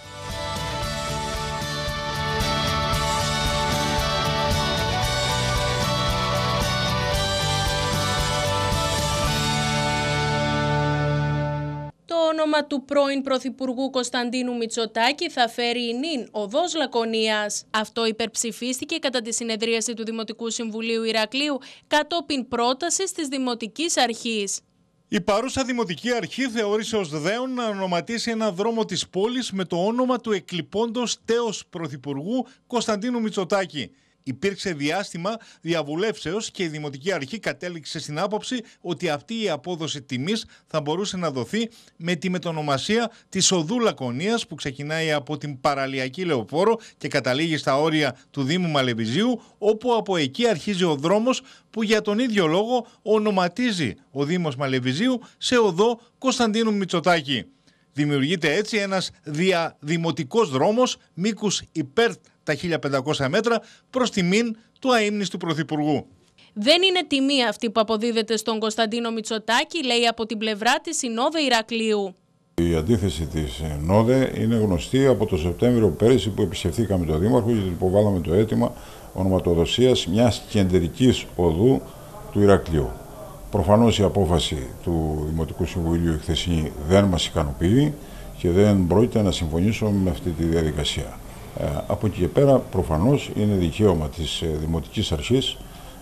Το όνομα του πρώην Πρωθυπουργού Κωνσταντίνου Μητσοτάκη θα φέρει η νυν οδός Λακωνίας. Αυτό υπερψηφίστηκε κατά τη συνεδρίαση του Δημοτικού Συμβουλίου Ηρακλείου κατόπιν πρότασης της Δημοτικής Αρχής. Η παρούσα Δημοτική Αρχή θεώρησε ως δέον να ονοματίσει ένα δρόμο της πόλης με το όνομα του εκλειπώντος τέος Πρωθυπουργού Κωνσταντίνου Μητσοτάκη. Υπήρξε διάστημα διαβουλεύσεως και η Δημοτική Αρχή κατέληξε στην άποψη ότι αυτή η απόδοση τιμής θα μπορούσε να δοθεί με τη μετονομασία της οδού Λακωνίας, που ξεκινάει από την παραλιακή Λεωφόρο και καταλήγει στα όρια του Δήμου Μαλεβιζίου, όπου από εκεί αρχίζει ο δρόμος που για τον ίδιο λόγο ονοματίζει ο Δήμος Μαλεβιζίου σε οδό Κωνσταντίνου Μητσοτάκη. Δημιουργείται έτσι ένας διαδημοτικός δρόμος μήκους υπέρ τα χίλια πεντακόσια μέτρα προς τιμήν του αείμνηστου Πρωθυπουργού. Δεν είναι τιμή αυτή που αποδίδεται στον Κωνσταντίνο Μητσοτάκη, λέει από την πλευρά της η ΝΟΔΕ Ηρακλείου. Η αντίθεση της ΝΟΔΕ είναι γνωστή από το Σεπτέμβριο πέρυσι, που επισκεφθήκαμε τον Δήμαρχο και υποβάλαμε το αίτημα ονοματοδοσίας μιας κεντρικής οδού του Ηρακλείου. Προφανώς η απόφαση του Δημοτικού Συμβουλίου χθεσινή δεν μας ικανοποιεί και δεν πρόκειται να συμφωνήσουμε με αυτή τη διαδικασία. Ε, από εκεί και πέρα προφανώς είναι δικαίωμα της ε, Δημοτικής Αρχής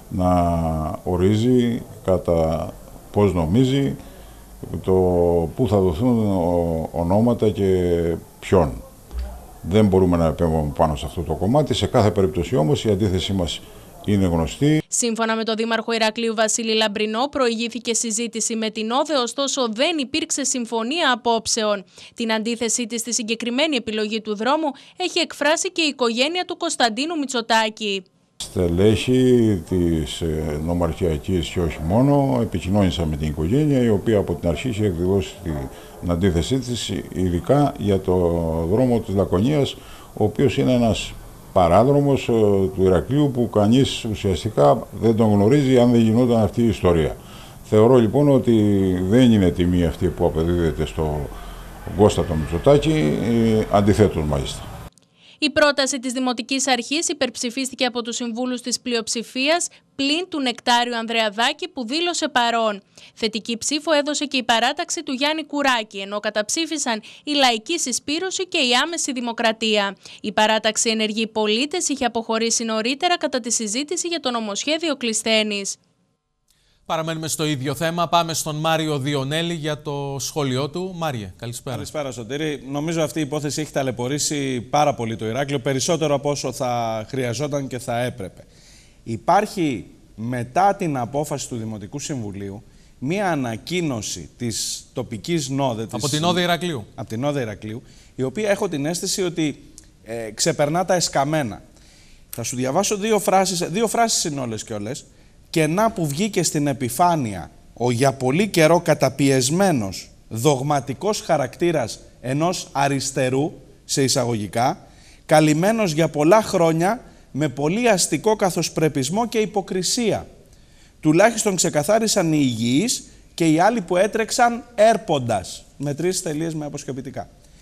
να ορίζει κατά πώς νομίζει το πού θα δοθούν ο, ονόματα και ποιον. Δεν μπορούμε να επέμβουμε πάνω σε αυτό το κομμάτι. Σε κάθε περίπτωση όμως η αντίθεσή μας είναι γνωστή. Σύμφωνα με τον Δήμαρχο Ηρακλείου Βασίλη Λαμπρινό, προηγήθηκε συζήτηση με την ΟΔΕ, ωστόσο δεν υπήρξε συμφωνία απόψεων. Την αντίθεσή της στη συγκεκριμένη επιλογή του δρόμου έχει εκφράσει και η οικογένεια του Κωνσταντίνου Μητσοτάκη. Στελέχη της νομαρχιακής και όχι μόνο επικοινώνησα με την οικογένεια, η οποία από την αρχή είχε εκδηλώσει την αντίθεσή της, ειδικά για το δρόμο της Λακωνίας, ο οποίος είναι ένας παράδρομος του Ηρακλείου που κανείς ουσιαστικά δεν τον γνωρίζει αν δεν γινόταν αυτή η ιστορία. Θεωρώ λοιπόν ότι δεν είναι τιμή αυτή που αποδίδεται στο Κώστα τον Μητσοτάκη, αντιθέτως μάλιστα. Η πρόταση της Δημοτικής Αρχής υπερψηφίστηκε από τους συμβούλους της πλειοψηφίας, πλην του Νεκτάριου Ανδρεαδάκη που δήλωσε παρόν. Θετική ψήφο έδωσε και η παράταξη του Γιάννη Κουράκη, ενώ καταψήφισαν η Λαϊκή Συσπήρωση και η Άμεση Δημοκρατία. Η παράταξη Ενεργοί Πολίτες είχε αποχωρήσει νωρίτερα κατά τη συζήτηση για το νομοσχέδιο Κλεισθένης. Παραμένουμε στο ίδιο θέμα. Πάμε στον Μάριο Διονέλη για το σχόλιο του. Μάριε, καλησπέρα. Καλησπέρα, Σωτήρη. Νομίζω αυτή η υπόθεση έχει ταλαιπωρήσει πάρα πολύ το Ηράκλειο, περισσότερο από όσο θα χρειαζόταν και θα έπρεπε. Υπάρχει μετά την απόφαση του Δημοτικού Συμβουλίου μία ανακοίνωση της τοπικής ΝΟΔΕ. Από της... την ΝΟΔΕ Ηρακλείου. Από την ΝΟΔΕ Ηρακλείου, η οποία έχω την αίσθηση ότι ε, ξεπερνά τα εσκαμμένα. Θα σου διαβάσω δύο φράσεις, δύο φράσεις είναι όλες και όλες. Και να που βγήκε στην επιφάνεια ο για πολύ καιρό καταπιεσμένος δογματικός χαρακτήρας ενός αριστερού, σε εισαγωγικά, καλυμμένος για πολλά χρόνια με πολύ αστικό καθοσπρεπισμό και υποκρισία. Τουλάχιστον ξεκαθάρισαν οι υγιείς και οι άλλοι που έτρεξαν έρποντας, με τρεις τελείες με αποσκευητικά.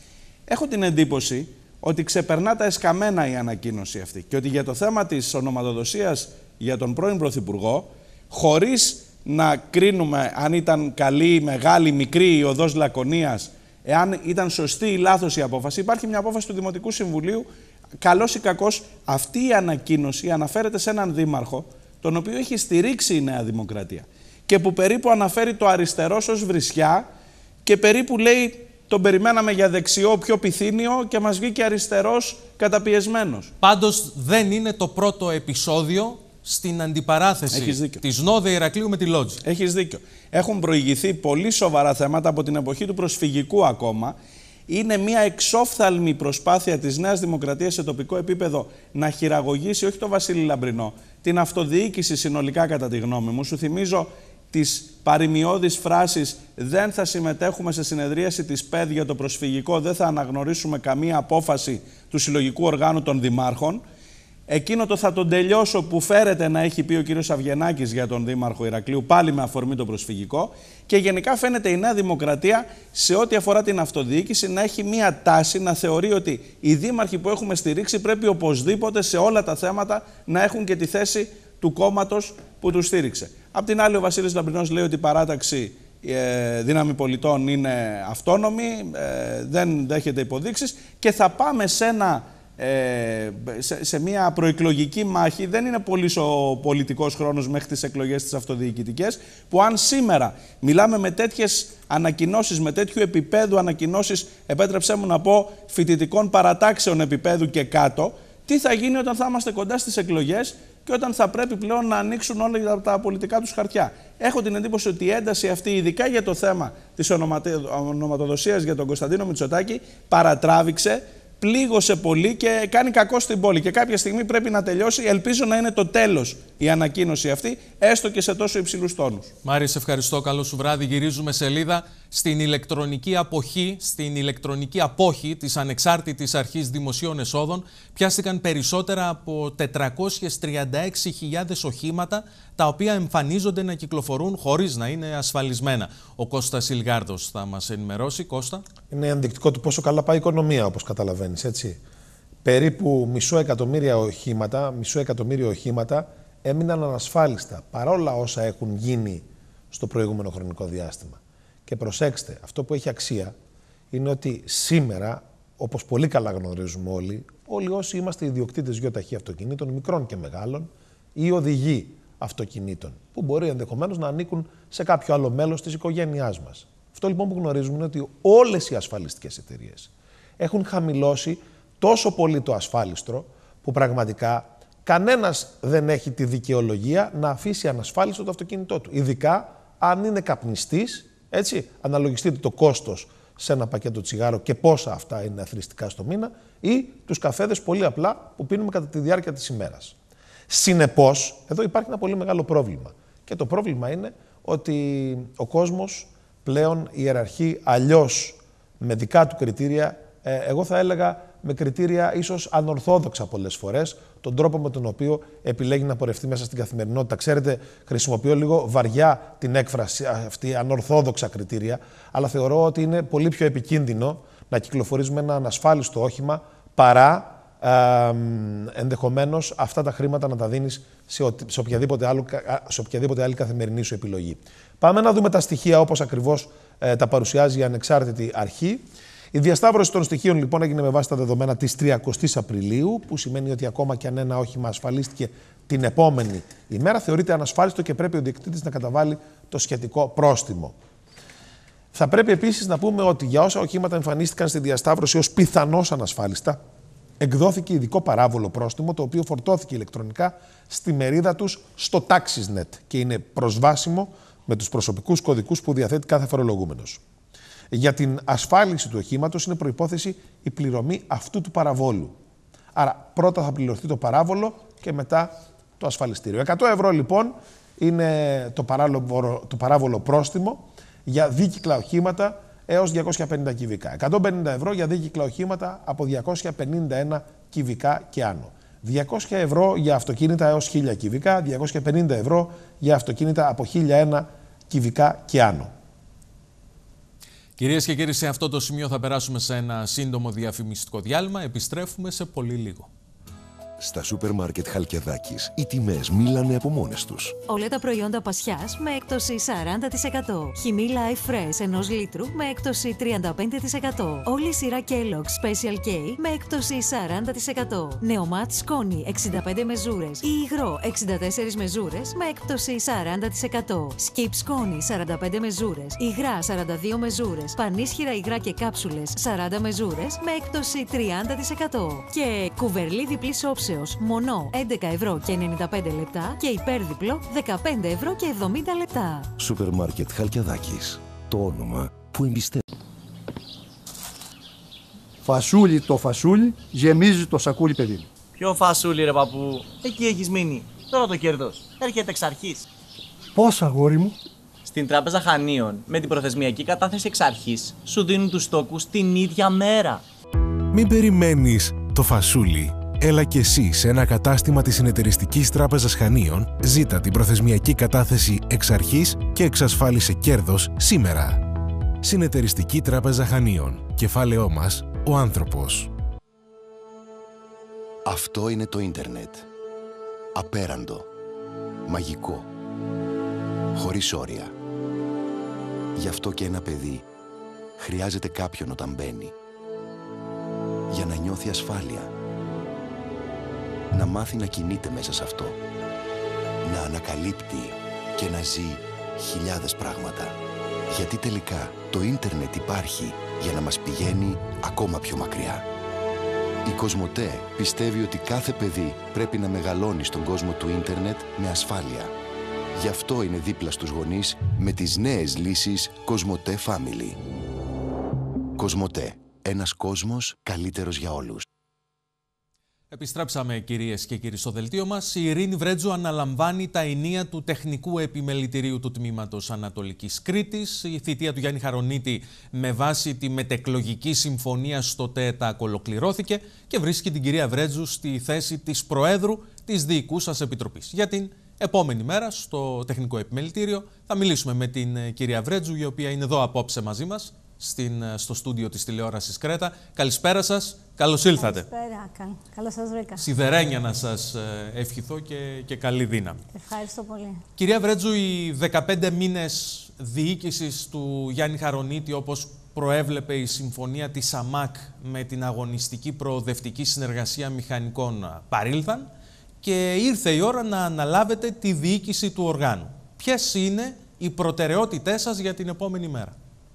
έχω την εντύπωση ότι ξεπερνά τα εσκαμμένα η ανακοίνωση αυτή και ότι για το θέμα της ονοματοδοσίας για τον πρώην Πρωθυπουργό, χωρίς να κρίνουμε αν ήταν καλή, μεγάλη, μικρή η οδός Λακωνίας, εάν ήταν σωστή ή λάθος η απόφαση, υπάρχει μια απόφαση του Δημοτικού Συμβουλίου, καλός ή κακός, αυτή η ανακοίνωση αναφέρεται σε έναν δήμαρχο, τον οποίο έχει στηρίξει η Νέα Δημοκρατία και που περίπου αναφέρει το αριστερός ως βρισιά και περίπου λέει τον περιμέναμε για δεξιό πιο πυθύνιο και μας βγήκε αριστερός καταπιεσμένος. Πάντως δεν είναι το πρώτο επεισόδιο στην αντιπαράθεση της Νόδε Ηρακλείου με τη Λότζη. Έχεις δίκιο. Έχουν προηγηθεί πολύ σοβαρά θέματα από την εποχή του προσφυγικού ακόμα. Είναι μια εξόφθαλμη προσπάθεια της Νέας Δημοκρατίας σε τοπικό επίπεδο να χειραγωγήσει όχι τον Βασίλη Λαμπρινό, την αυτοδιοίκηση συνολικά κατά τη γνώμη μου. Σου θυμίζω τις παροιμιώδεις φράσεις «δεν θα συμμετέχουμε σε συνεδρίαση της ΠΕΔ για το προσφυγικό, δεν θα αναγνωρίσουμε καμία απόφαση του συλλογικού οργάνου των δημάρχων». Εκείνο το «θα τον τελειώσω» που φέρεται να έχει πει ο κύριος Αυγενάκης για τον Δήμαρχο Ηρακλείου, πάλι με αφορμή το προσφυγικό. Και γενικά φαίνεται η Νέα Δημοκρατία σε ό,τι αφορά την αυτοδιοίκηση να έχει μία τάση να θεωρεί ότι οι δήμαρχοι που έχουμε στηρίξει πρέπει οπωσδήποτε σε όλα τα θέματα να έχουν και τη θέση του κόμματος που τους στήριξε. Απ' την άλλη, ο Βασίλης Λαμπρινός λέει ότι η παράταξη ε, Δύναμη Πολιτών είναι αυτόνομη, ε, δεν δέχεται υποδείξεις και θα πάμε σε ένα. Ε, σε, σε μια προεκλογική μάχη. Δεν είναι πολύ ο πολιτικός χρόνος μέχρι τις εκλογές τις αυτοδιοικητικές, που αν σήμερα μιλάμε με τέτοιες ανακοινώσεις, με τέτοιου επίπεδου ανακοινώσεις, επέτρεψέ μου να πω φοιτητικών παρατάξεων επίπεδου και κάτω, τι θα γίνει όταν θα είμαστε κοντά στις εκλογές και όταν θα πρέπει πλέον να ανοίξουν όλα τα πολιτικά τους χαρτιά. Έχω την εντύπωση ότι η ένταση αυτή, ειδικά για το θέμα της ονοματοδοσίας για τον Κωνσταντίνο Μητσοτάκη, παρατράβηξε, πλήγωσε πολύ και κάνει κακό στην πόλη. Και κάποια στιγμή πρέπει να τελειώσει. Ελπίζω να είναι το τέλος η ανακοίνωση αυτή, έστω και σε τόσο υψηλούς τόνους. Μάρη, σε ευχαριστώ. Καλό σου βράδυ. Γυρίζουμε σελίδα στην ηλεκτρονική αποχή, στην ηλεκτρονική απόχη της Ανεξάρτητης Αρχής Δημοσίων Εσόδων. Πιάστηκαν περισσότερα από τετρακόσιες τριάντα έξι χιλιάδες οχήματα, τα οποία εμφανίζονται να κυκλοφορούν χωρίς να είναι ασφαλισμένα. Ο Κώστας Ιλγάρδος θα μας ενημερώσει. Κώστα. Είναι ενδεικτικό του πόσο καλά πάει η οικονομία, όπως καταλαβαίνεις, έτσι. Περίπου μισό εκατομμύρια οχήματα, μισό εκατομμύριο οχήματα έμειναν ανασφάλιστα, παρόλα όσα έχουν γίνει στο προηγούμενο χρονικό διάστημα. Και προσέξτε, αυτό που έχει αξία είναι ότι σήμερα, όπως πολύ καλά γνωρίζουμε όλοι, όλοι όσοι είμαστε ιδιοκτήτες γιοταχή αυτοκινήτων, μικρών και μεγάλων, ή οδηγοί αυτοκινήτων, που μπορεί ενδεχομένως να ανήκουν σε κάποιο άλλο μέλος της οικογένειάς μας. Αυτό λοιπόν που γνωρίζουμε είναι ότι όλες οι ασφαλιστικές εταιρείες έχουν χαμηλώσει τόσο πολύ το ασφάλιστρο, που πραγματικά κανένας δεν έχει τη δικαιολογία να αφήσει ανασφάλιστο το αυτοκίνητό του. Ειδικά αν είναι καπνιστής, έτσι, αναλογιστείτε το κόστος σε ένα πακέτο τσιγάρο και πόσα αυτά είναι αθροιστικά στο μήνα, ή τους καφέδες πολύ απλά που πίνουμε κατά τη διάρκεια της ημέρας. Συνεπώς, εδώ υπάρχει ένα πολύ μεγάλο πρόβλημα. Και το πρόβλημα είναι ότι ο κόσμος πλέον ιεραρχεί αλλιώς, με δικά του κριτήρια, ε, εγώ θα έλεγα με κριτήρια ίσως ανορθόδοξα πολλές φορές, τον τρόπο με τον οποίο επιλέγει να πορευτεί μέσα στην καθημερινότητα. Ξέρετε, χρησιμοποιώ λίγο βαριά την έκφραση αυτή, ανορθόδοξα κριτήρια, αλλά θεωρώ ότι είναι πολύ πιο επικίνδυνο να κυκλοφορείς με ένα ανασφάλιστο όχημα παρά ε, ενδεχομένως αυτά τα χρήματα να τα δίνεις σε, ο, σε, οποιαδήποτε άλλο, σε οποιαδήποτε άλλη καθημερινή σου επιλογή. Πάμε να δούμε τα στοιχεία όπως ακριβώς ε, τα παρουσιάζει η Ανεξάρτητη Αρχή. Η διασταύρωση των στοιχείων λοιπόν έγινε με βάση τα δεδομένα της τριαντάης Απριλίου, που σημαίνει ότι ακόμα και αν ένα όχημα ασφαλίστηκε την επόμενη ημέρα, θεωρείται ανασφάλιστο και πρέπει ο διοκτήτης να καταβάλει το σχετικό πρόστιμο. Θα πρέπει επίσης να πούμε ότι για όσα οχήματα εμφανίστηκαν στη διασταύρωση ως πιθανώς ανασφάλιστα, εκδόθηκε ειδικό παράβολο πρόστιμο, το οποίο φορτώθηκε ηλεκτρονικά στη μερίδα τους στο TaxisNet και είναι προσβάσιμο με τους προσωπικούς κωδικούς που διαθέτει κάθε φορολογούμενος. Για την ασφάλιση του οχήματος είναι προϋπόθεση η πληρωμή αυτού του παραβόλου. Άρα πρώτα θα πληρωθεί το παράβολο και μετά το ασφαλιστήριο. εκατό ευρώ λοιπόν είναι το παράβολο, το παράβολο πρόστιμο για δίκυκλα οχήματα έως διακόσια πενήντα κυβικά. εκατόν πενήντα ευρώ για δίκυκλα οχήματα από διακόσια πενήντα ένα κυβικά και άνω. διακόσια ευρώ για αυτοκίνητα έως χίλια κυβικά, διακόσια πενήντα ευρώ για αυτοκίνητα από χίλια ένα κυβικά και άνω. Κυρίες και κύριοι, σε αυτό το σημείο θα περάσουμε σε ένα σύντομο διαφημιστικό διάλειμμα. Επιστρέφουμε σε πολύ λίγο. Στα σούπερ μάρκετ Χαλκιαδάκης οι τιμές μίλανε από μόνες τους. Όλα τα προϊόντα Πασιάς με έκπτωση σαράντα τοις εκατό. Χυμή Life Fresh ενός λίτρου με έκπτωση τριάντα πέντε τοις εκατό. Όλη η σειρά Kellogg's Special K με έκπτωση σαράντα τοις εκατό. Νεομάτ σκόνη εξήντα πέντε μεζούρες ή υγρό εξήντα τέσσερις μεζούρες με έκπτωση σαράντα τοις εκατό. Skip σκόνη σαράντα πέντε μεζούρες, υγρά σαράντα δύο μεζούρες, πανίσχυρα υγρά και κάψουλες σαράντα μεζούρες με έκπτωση τριάντα τοις εκατό. Και κουβερλί διπλής όψης μονό έντεκα ευρώ και ενενήντα πέντε λεπτά και υπέρδιπλο δεκαπέντε ευρώ και εβδομήντα λεπτά. Σούπερ μάρκετ Χαλκιαδάκης. Το όνομα που εμπιστεύει. Φασούλι το φασούλι γεμίζει το σακούλι, παιδί. Ποιο φασούλι, ρε παππού? Εκεί έχεις μείνει. Τώρα το κέρδος έρχεται εξ αρχής. Πώς, αγόρι μου? Στην Τράπεζα Χανίων, με την προθεσμιακή κατάθεση εξ αρχής, σου δίνουν τους τόκους την ίδια μέρα. Μην περιμένεις το φασούλι. Έλα και εσύ σε ένα κατάστημα της Συνεταιριστικής Τράπεζας Χανίων, ζήτα την προθεσμιακή κατάθεση εξ αρχής και εξασφάλισε κέρδος σήμερα. Συνεταιριστική Τράπεζα Χανίων. Κεφάλαιό μας, ο άνθρωπος. Αυτό είναι το ίντερνετ. Απέραντο. Μαγικό. Χωρίς όρια. Γι' αυτό και ένα παιδί χρειάζεται κάποιον όταν μπαίνει. Για να νιώθει ασφάλεια. Να μάθει να κινείται μέσα σε αυτό. Να ανακαλύπτει και να ζει χιλιάδες πράγματα. Γιατί τελικά το ίντερνετ υπάρχει για να μας πηγαίνει ακόμα πιο μακριά. Η Κοσμοτέ πιστεύει ότι κάθε παιδί πρέπει να μεγαλώνει στον κόσμο του ίντερνετ με ασφάλεια. Γι' αυτό είναι δίπλα στους γονείς με τις νέες λύσεις Κοσμοτέ Family. Κοσμοτέ. Ένας κόσμος καλύτερος για όλους. Επιστρέψαμε, κυρίες και κύριοι, στο δελτίο μας. Η Ειρήνη Βρέτζου αναλαμβάνει τα ενία του Τεχνικού Επιμελητηρίου του Τμήματος Ανατολικής Κρήτης. Η θητεία του Γιάννη Χαρονίτη με βάση τη μετεκλογική συμφωνία στο ΤΕΤΑΚ ολοκληρώθηκε και βρίσκει την κυρία Βρέτζου στη θέση της Προέδρου της Διοικούσας Επιτροπής. Για την επόμενη μέρα στο Τεχνικό Επιμελητήριο θα μιλήσουμε με την κυρία Βρέτζου, η οποία είναι εδώ απόψε μαζί μας στην, στο στούντιο της τηλεόρασης Κρέτα. Καλησπέρα σας, καλώς ήλθατε. Καλησπέρα, καλώς σας βρήκα. Σιδερένια να σας ευχηθώ και, και καλή δύναμη. Ευχαριστώ πολύ. Κυρία Βρέτζου, οι δεκαπέντε μήνες διοίκησης του Γιάννη Χαρονίτη, όπως προέβλεπε η συμφωνία της ΑΜΑΚ με την Αγωνιστική Προοδευτική Συνεργασία Μηχανικών, παρήλθαν και ήρθε η ώρα να αναλάβετε τη διοίκηση του οργάνου. Ποιες είναι οι προτεραιότητές σας για την επόμενη μέρα?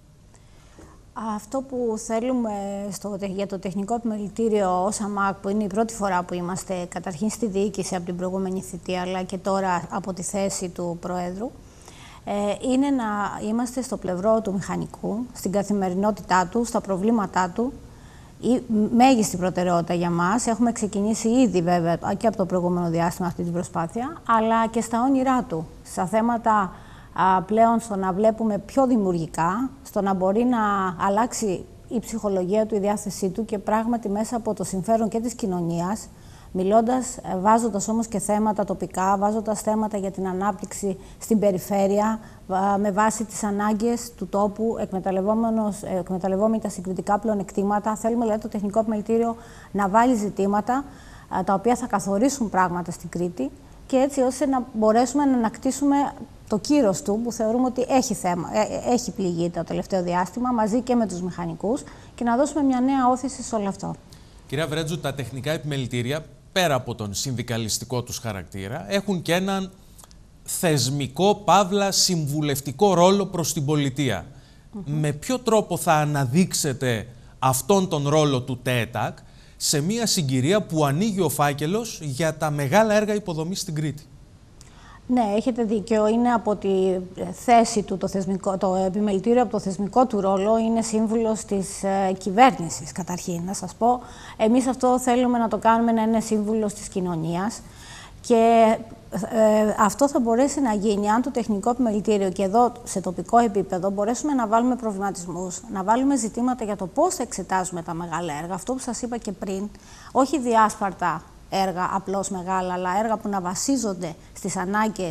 Αυτό που θέλουμε στο, για το Τεχνικό Επιμελητήριο ως ΑΜΑΚ, που είναι η πρώτη φορά που είμαστε καταρχήν στη διοίκηση από την προηγούμενη θητεία, αλλά και τώρα από τη θέση του Προέδρου, είναι να είμαστε στο πλευρό του μηχανικού, στην καθημερινότητά του, στα προβλήματά του. Η μέγιστη προτεραιότητα για μας. Έχουμε ξεκινήσει ήδη βέβαια και από το προηγούμενο διάστημα αυτή την προσπάθεια, αλλά και στα όνειρά του, στα θέματα α, πλέον στο να βλέπουμε πιο δημιουργικά, στο να μπορεί να αλλάξει η ψυχολογία του, η διάθεσή του και πράγματι μέσα από το συμφέρον και της κοινωνίας, μιλώντας, βάζοντας όμως και θέματα τοπικά, βάζοντας θέματα για την ανάπτυξη στην περιφέρεια, με βάση τις ανάγκες του τόπου, εκμεταλλευόμενοι τα συγκριτικά πλεονεκτήματα. Θέλουμε δηλαδή το Τεχνικό Επιμελητήριο να βάλει ζητήματα τα οποία θα καθορίσουν πράγματα στην Κρήτη και έτσι ώστε να μπορέσουμε να ανακτήσουμε το κύρος του, που θεωρούμε ότι έχει, θέμα, έχει πληγεί το τελευταίο διάστημα, μαζί και με τους μηχανικούς, και να δώσουμε μια νέα όθηση σε όλο αυτό. Κυρία Βρέτζου, τα τεχνικά επιμελητήρια, πέρα από τον συνδικαλιστικό τους χαρακτήρα, έχουν και έναν θεσμικό, παύλα, συμβουλευτικό ρόλο προς την πολιτεία. Mm-hmm. Με ποιο τρόπο θα αναδείξετε αυτόν τον ρόλο του ΤΕΤΑΚ σε μια συγκυρία που ανοίγει ο φάκελος για τα μεγάλα έργα υποδομής στην Κρήτη? Ναι, έχετε δίκιο. Είναι από τη θέση του το, θεσμικό, το επιμελητήριο, από το θεσμικό του ρόλο, είναι σύμβουλος της ε, κυβέρνησης, καταρχήν. Να σας πω, εμείς αυτό θέλουμε να το κάνουμε να είναι σύμβουλος της κοινωνίας και ε, αυτό θα μπορέσει να γίνει αν το Τεχνικό Επιμελητήριο και εδώ σε τοπικό επίπεδο μπορέσουμε να βάλουμε προβληματισμούς, να βάλουμε ζητήματα για το πώς θα εξετάζουμε τα μεγάλα έργα. Αυτό που σας είπα και πριν, όχι διάσπαρτα έργα απλώς μεγάλα, αλλά έργα που να βασίζονται στις ανάγκες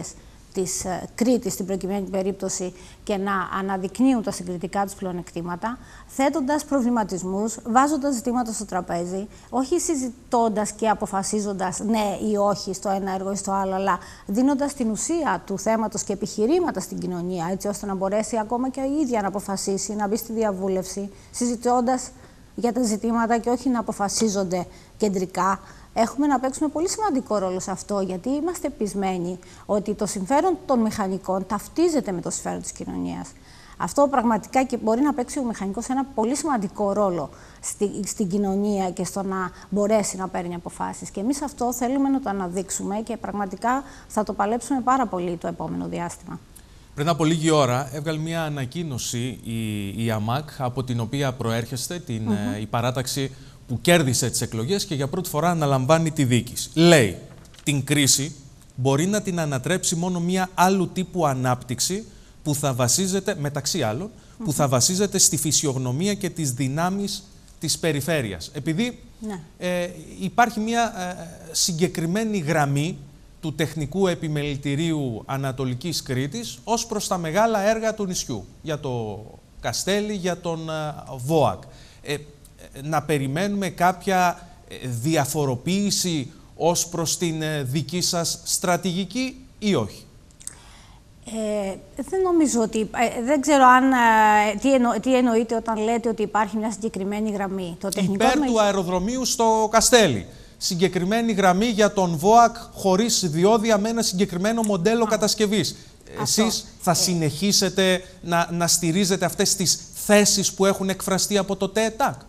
της Κρήτης στην προκειμένη περίπτωση και να αναδεικνύουν τα συγκριτικά τους πλεονεκτήματα, θέτοντας προβληματισμούς, βάζοντας ζητήματα στο τραπέζι, όχι συζητώντας και αποφασίζοντας ναι ή όχι στο ένα έργο ή στο άλλο, αλλά δίνοντας την ουσία του θέματος και επιχειρήματα στην κοινωνία, έτσι ώστε να μπορέσει ακόμα και η ίδια να αποφασίσει, να μπει στη διαβούλευση, συζητώντας για τα ζητήματα και όχι να αποφασίζονται κεντρικά. Έχουμε να παίξουμε πολύ σημαντικό ρόλο σε αυτό, γιατί είμαστε πεισμένοι ότι το συμφέρον των μηχανικών ταυτίζεται με το συμφέρον της κοινωνίας. Αυτό πραγματικά και μπορεί να παίξει ο μηχανικός ένα πολύ σημαντικό ρόλο στη, στην κοινωνία και στο να μπορέσει να παίρνει αποφάσεις. Και εμείς αυτό θέλουμε να το αναδείξουμε και πραγματικά θα το παλέψουμε πάρα πολύ το επόμενο διάστημα. Πριν από λίγη ώρα έβγαλε μια ανακοίνωση η, η ΑΜΑΚ, από την οποία προέρχεστε, την, mm-hmm. η παράταξη που κέρδισε τις εκλογές και για πρώτη φορά αναλαμβάνει τη διοίκηση. Λέει, την κρίση μπορεί να την ανατρέψει μόνο μια άλλου τύπου ανάπτυξη που θα βασίζεται, μεταξύ άλλων, mm-hmm. που θα βασίζεται στη φυσιογνωμία και τις δυνάμεις της περιφέρειας. Επειδή ναι. ε, υπάρχει μια ε, συγκεκριμένη γραμμή του Τεχνικού Επιμελητηρίου Ανατολικής Κρήτης ως προς τα μεγάλα έργα του νησιού, για το Καστέλι, για τον ε, ΒΟΑΚ. Ε, να περιμένουμε κάποια διαφοροποίηση ως προς την δική σας στρατηγική ή όχι? Ε, δεν νομίζω ότι... Ε, δεν ξέρω αν... Ε, τι, εννο, τι εννοείτε όταν λέτε ότι υπάρχει μια συγκεκριμένη γραμμή. Το τεχνικό Υπέρ με... του αεροδρομίου στο Καστέλι. Συγκεκριμένη γραμμή για τον ΒΟΑΚ χωρίς διόδια με ένα συγκεκριμένο μοντέλο Α, κατασκευής. Αυτό. Εσείς θα ε... συνεχίσετε να, να στηρίζετε αυτές τις θέσεις που έχουν εκφραστεί από το ΤΕΤΑΚ?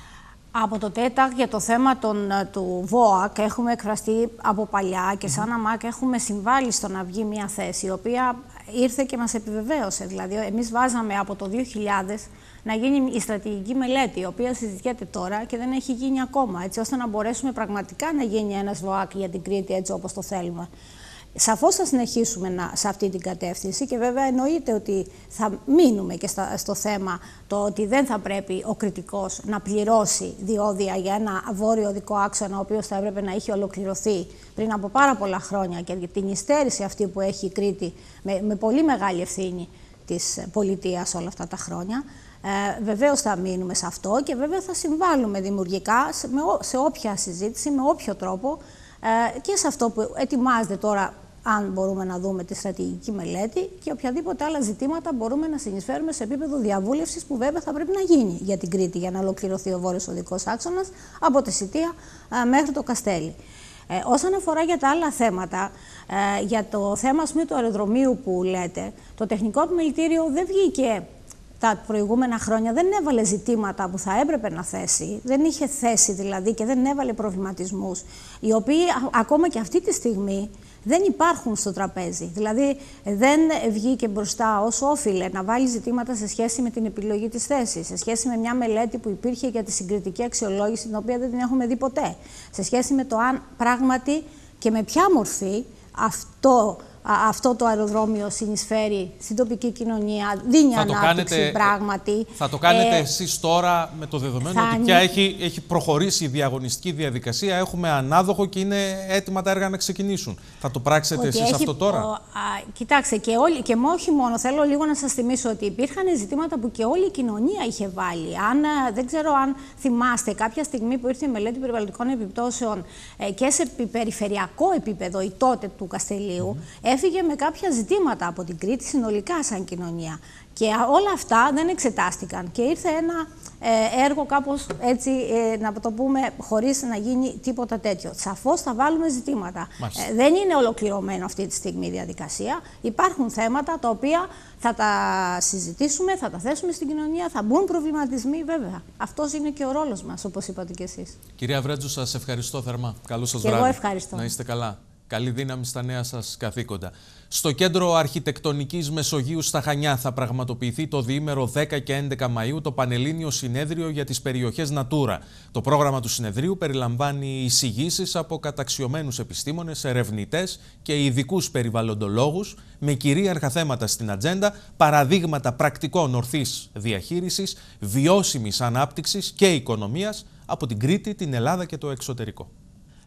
Από το ΤΕΤΑΚ για το θέμα των, του ΒΟΑΚ έχουμε εκφραστεί από παλιά και σαν ΑΜΑΚ έχουμε συμβάλει στο να βγει μια θέση η οποία ήρθε και μας επιβεβαίωσε. Δηλαδή εμείς βάζαμε από το δύο χιλιάδες να γίνει η στρατηγική μελέτη, η οποία συζητιέται τώρα και δεν έχει γίνει ακόμα, έτσι ώστε να μπορέσουμε πραγματικά να γίνει ένας ΒΟΑΚ για την Κρήτη έτσι όπως το θέλουμε. Σαφώς θα συνεχίσουμε να, σε αυτή την κατεύθυνση και βέβαια εννοείται ότι θα μείνουμε και στα, στο θέμα το ότι δεν θα πρέπει ο κριτικός να πληρώσει διόδια για ένα βόρειο οδικό άξονα ο οποίος θα έπρεπε να είχε ολοκληρωθεί πριν από πάρα πολλά χρόνια και την υστέρηση αυτή που έχει η Κρήτη με, με πολύ μεγάλη ευθύνη της πολιτείας όλα αυτά τα χρόνια. Ε, βεβαίως θα μείνουμε σε αυτό και βέβαια θα συμβάλλουμε δημιουργικά σε, με, σε όποια συζήτηση, με όποιο τρόπο ε, και σε αυτό που ετοιμάζεται τώρα, αν μπορούμε να δούμε τη στρατηγική μελέτη και οποιαδήποτε άλλα ζητήματα μπορούμε να συνεισφέρουμε σε επίπεδο διαβούλευσης που βέβαια θα πρέπει να γίνει για την Κρήτη για να ολοκληρωθεί ο βόρειος οδικός άξονας από τη Σιτία ε, μέχρι το Καστέλι. Ε, όσον αφορά για τα άλλα θέματα, ε, για το θέμα πούμε, του αεροδρομίου που λέτε, το Τεχνικό Επιμελητήριο δεν βγήκε τα προηγούμενα χρόνια, δεν έβαλε ζητήματα που θα έπρεπε να θέσει, δεν είχε θέσει δηλαδή και δεν έβαλε προβληματισμούς, οι οποίοι ακόμα και αυτή τη στιγμή δεν υπάρχουν στο τραπέζι. Δηλαδή δεν βγήκε μπροστά όσο όφιλε να βάλει ζητήματα σε σχέση με την επιλογή της θέσης, σε σχέση με μια μελέτη που υπήρχε για τη συγκριτική αξιολόγηση, την οποία δεν την έχουμε δει ποτέ, σε σχέση με το αν πράγματι και με ποια μορφή αυτό αυτό το αεροδρόμιο συνεισφέρει στην τοπική κοινωνία, δίνει θα ανάπτυξη κάνετε, πράγματι. Θα το κάνετε ε, εσείς τώρα με το δεδομένο ότι πια έχει, έχει προχωρήσει η διαγωνιστική διαδικασία, έχουμε ανάδοχο και είναι έτοιμα τα έργα να ξεκινήσουν. Θα το πράξετε εσείς έχει, αυτό τώρα? Ο, α, κοιτάξτε, και, όλοι, και όχι μόνο, θέλω λίγο να σας θυμίσω ότι υπήρχαν ζητήματα που και όλη η κοινωνία είχε βάλει. Αν, δεν ξέρω αν θυμάστε κάποια στιγμή που ήρθε η μελέτη περιβαλλοντικών επιπτώσεων ε, και σε περιφερειακό επίπεδο η τότε του Καστελίου, mm. έφυγε με κάποια ζητήματα από την Κρήτη συνολικά σαν κοινωνία. Και όλα αυτά δεν εξετάστηκαν και ήρθε ένα ε, έργο κάπως έτσι, ε, να το πούμε, χωρίς να γίνει τίποτα τέτοιο. Σαφώς θα βάλουμε ζητήματα. Ε, δεν είναι ολοκληρωμένο αυτή τη στιγμή η διαδικασία. Υπάρχουν θέματα τα οποία θα τα συζητήσουμε, θα τα θέσουμε στην κοινωνία, θα μπουν προβληματισμοί βέβαια. Αυτός είναι και ο ρόλος μας, όπως είπατε κι εσείς. Κυρία Βρέτζου, σας ευχαριστώ θερμά. Καλό σας και βράδυ. Εγώ ευχαριστώ. Να είστε καλά. Καλή δύναμη στα νέα σας καθήκοντα. Στο Κέντρο Αρχιτεκτονικής Μεσογείου στα Χανιά θα πραγματοποιηθεί το διήμερο δέκα και έντεκα Μαΐου το Πανελλήνιο Συνέδριο για τις περιοχές Natura. Το πρόγραμμα του συνεδρίου περιλαμβάνει εισηγήσεις από καταξιωμένους επιστήμονες, ερευνητές και ειδικούς περιβαλλοντολόγους με κυρίαρχα θέματα στην ατζέντα, παραδείγματα πρακτικών ορθής διαχείρισης, βιώσιμης ανάπτυξης και οικονομίας από την Κρήτη, την Ελλάδα και το εξωτερικό.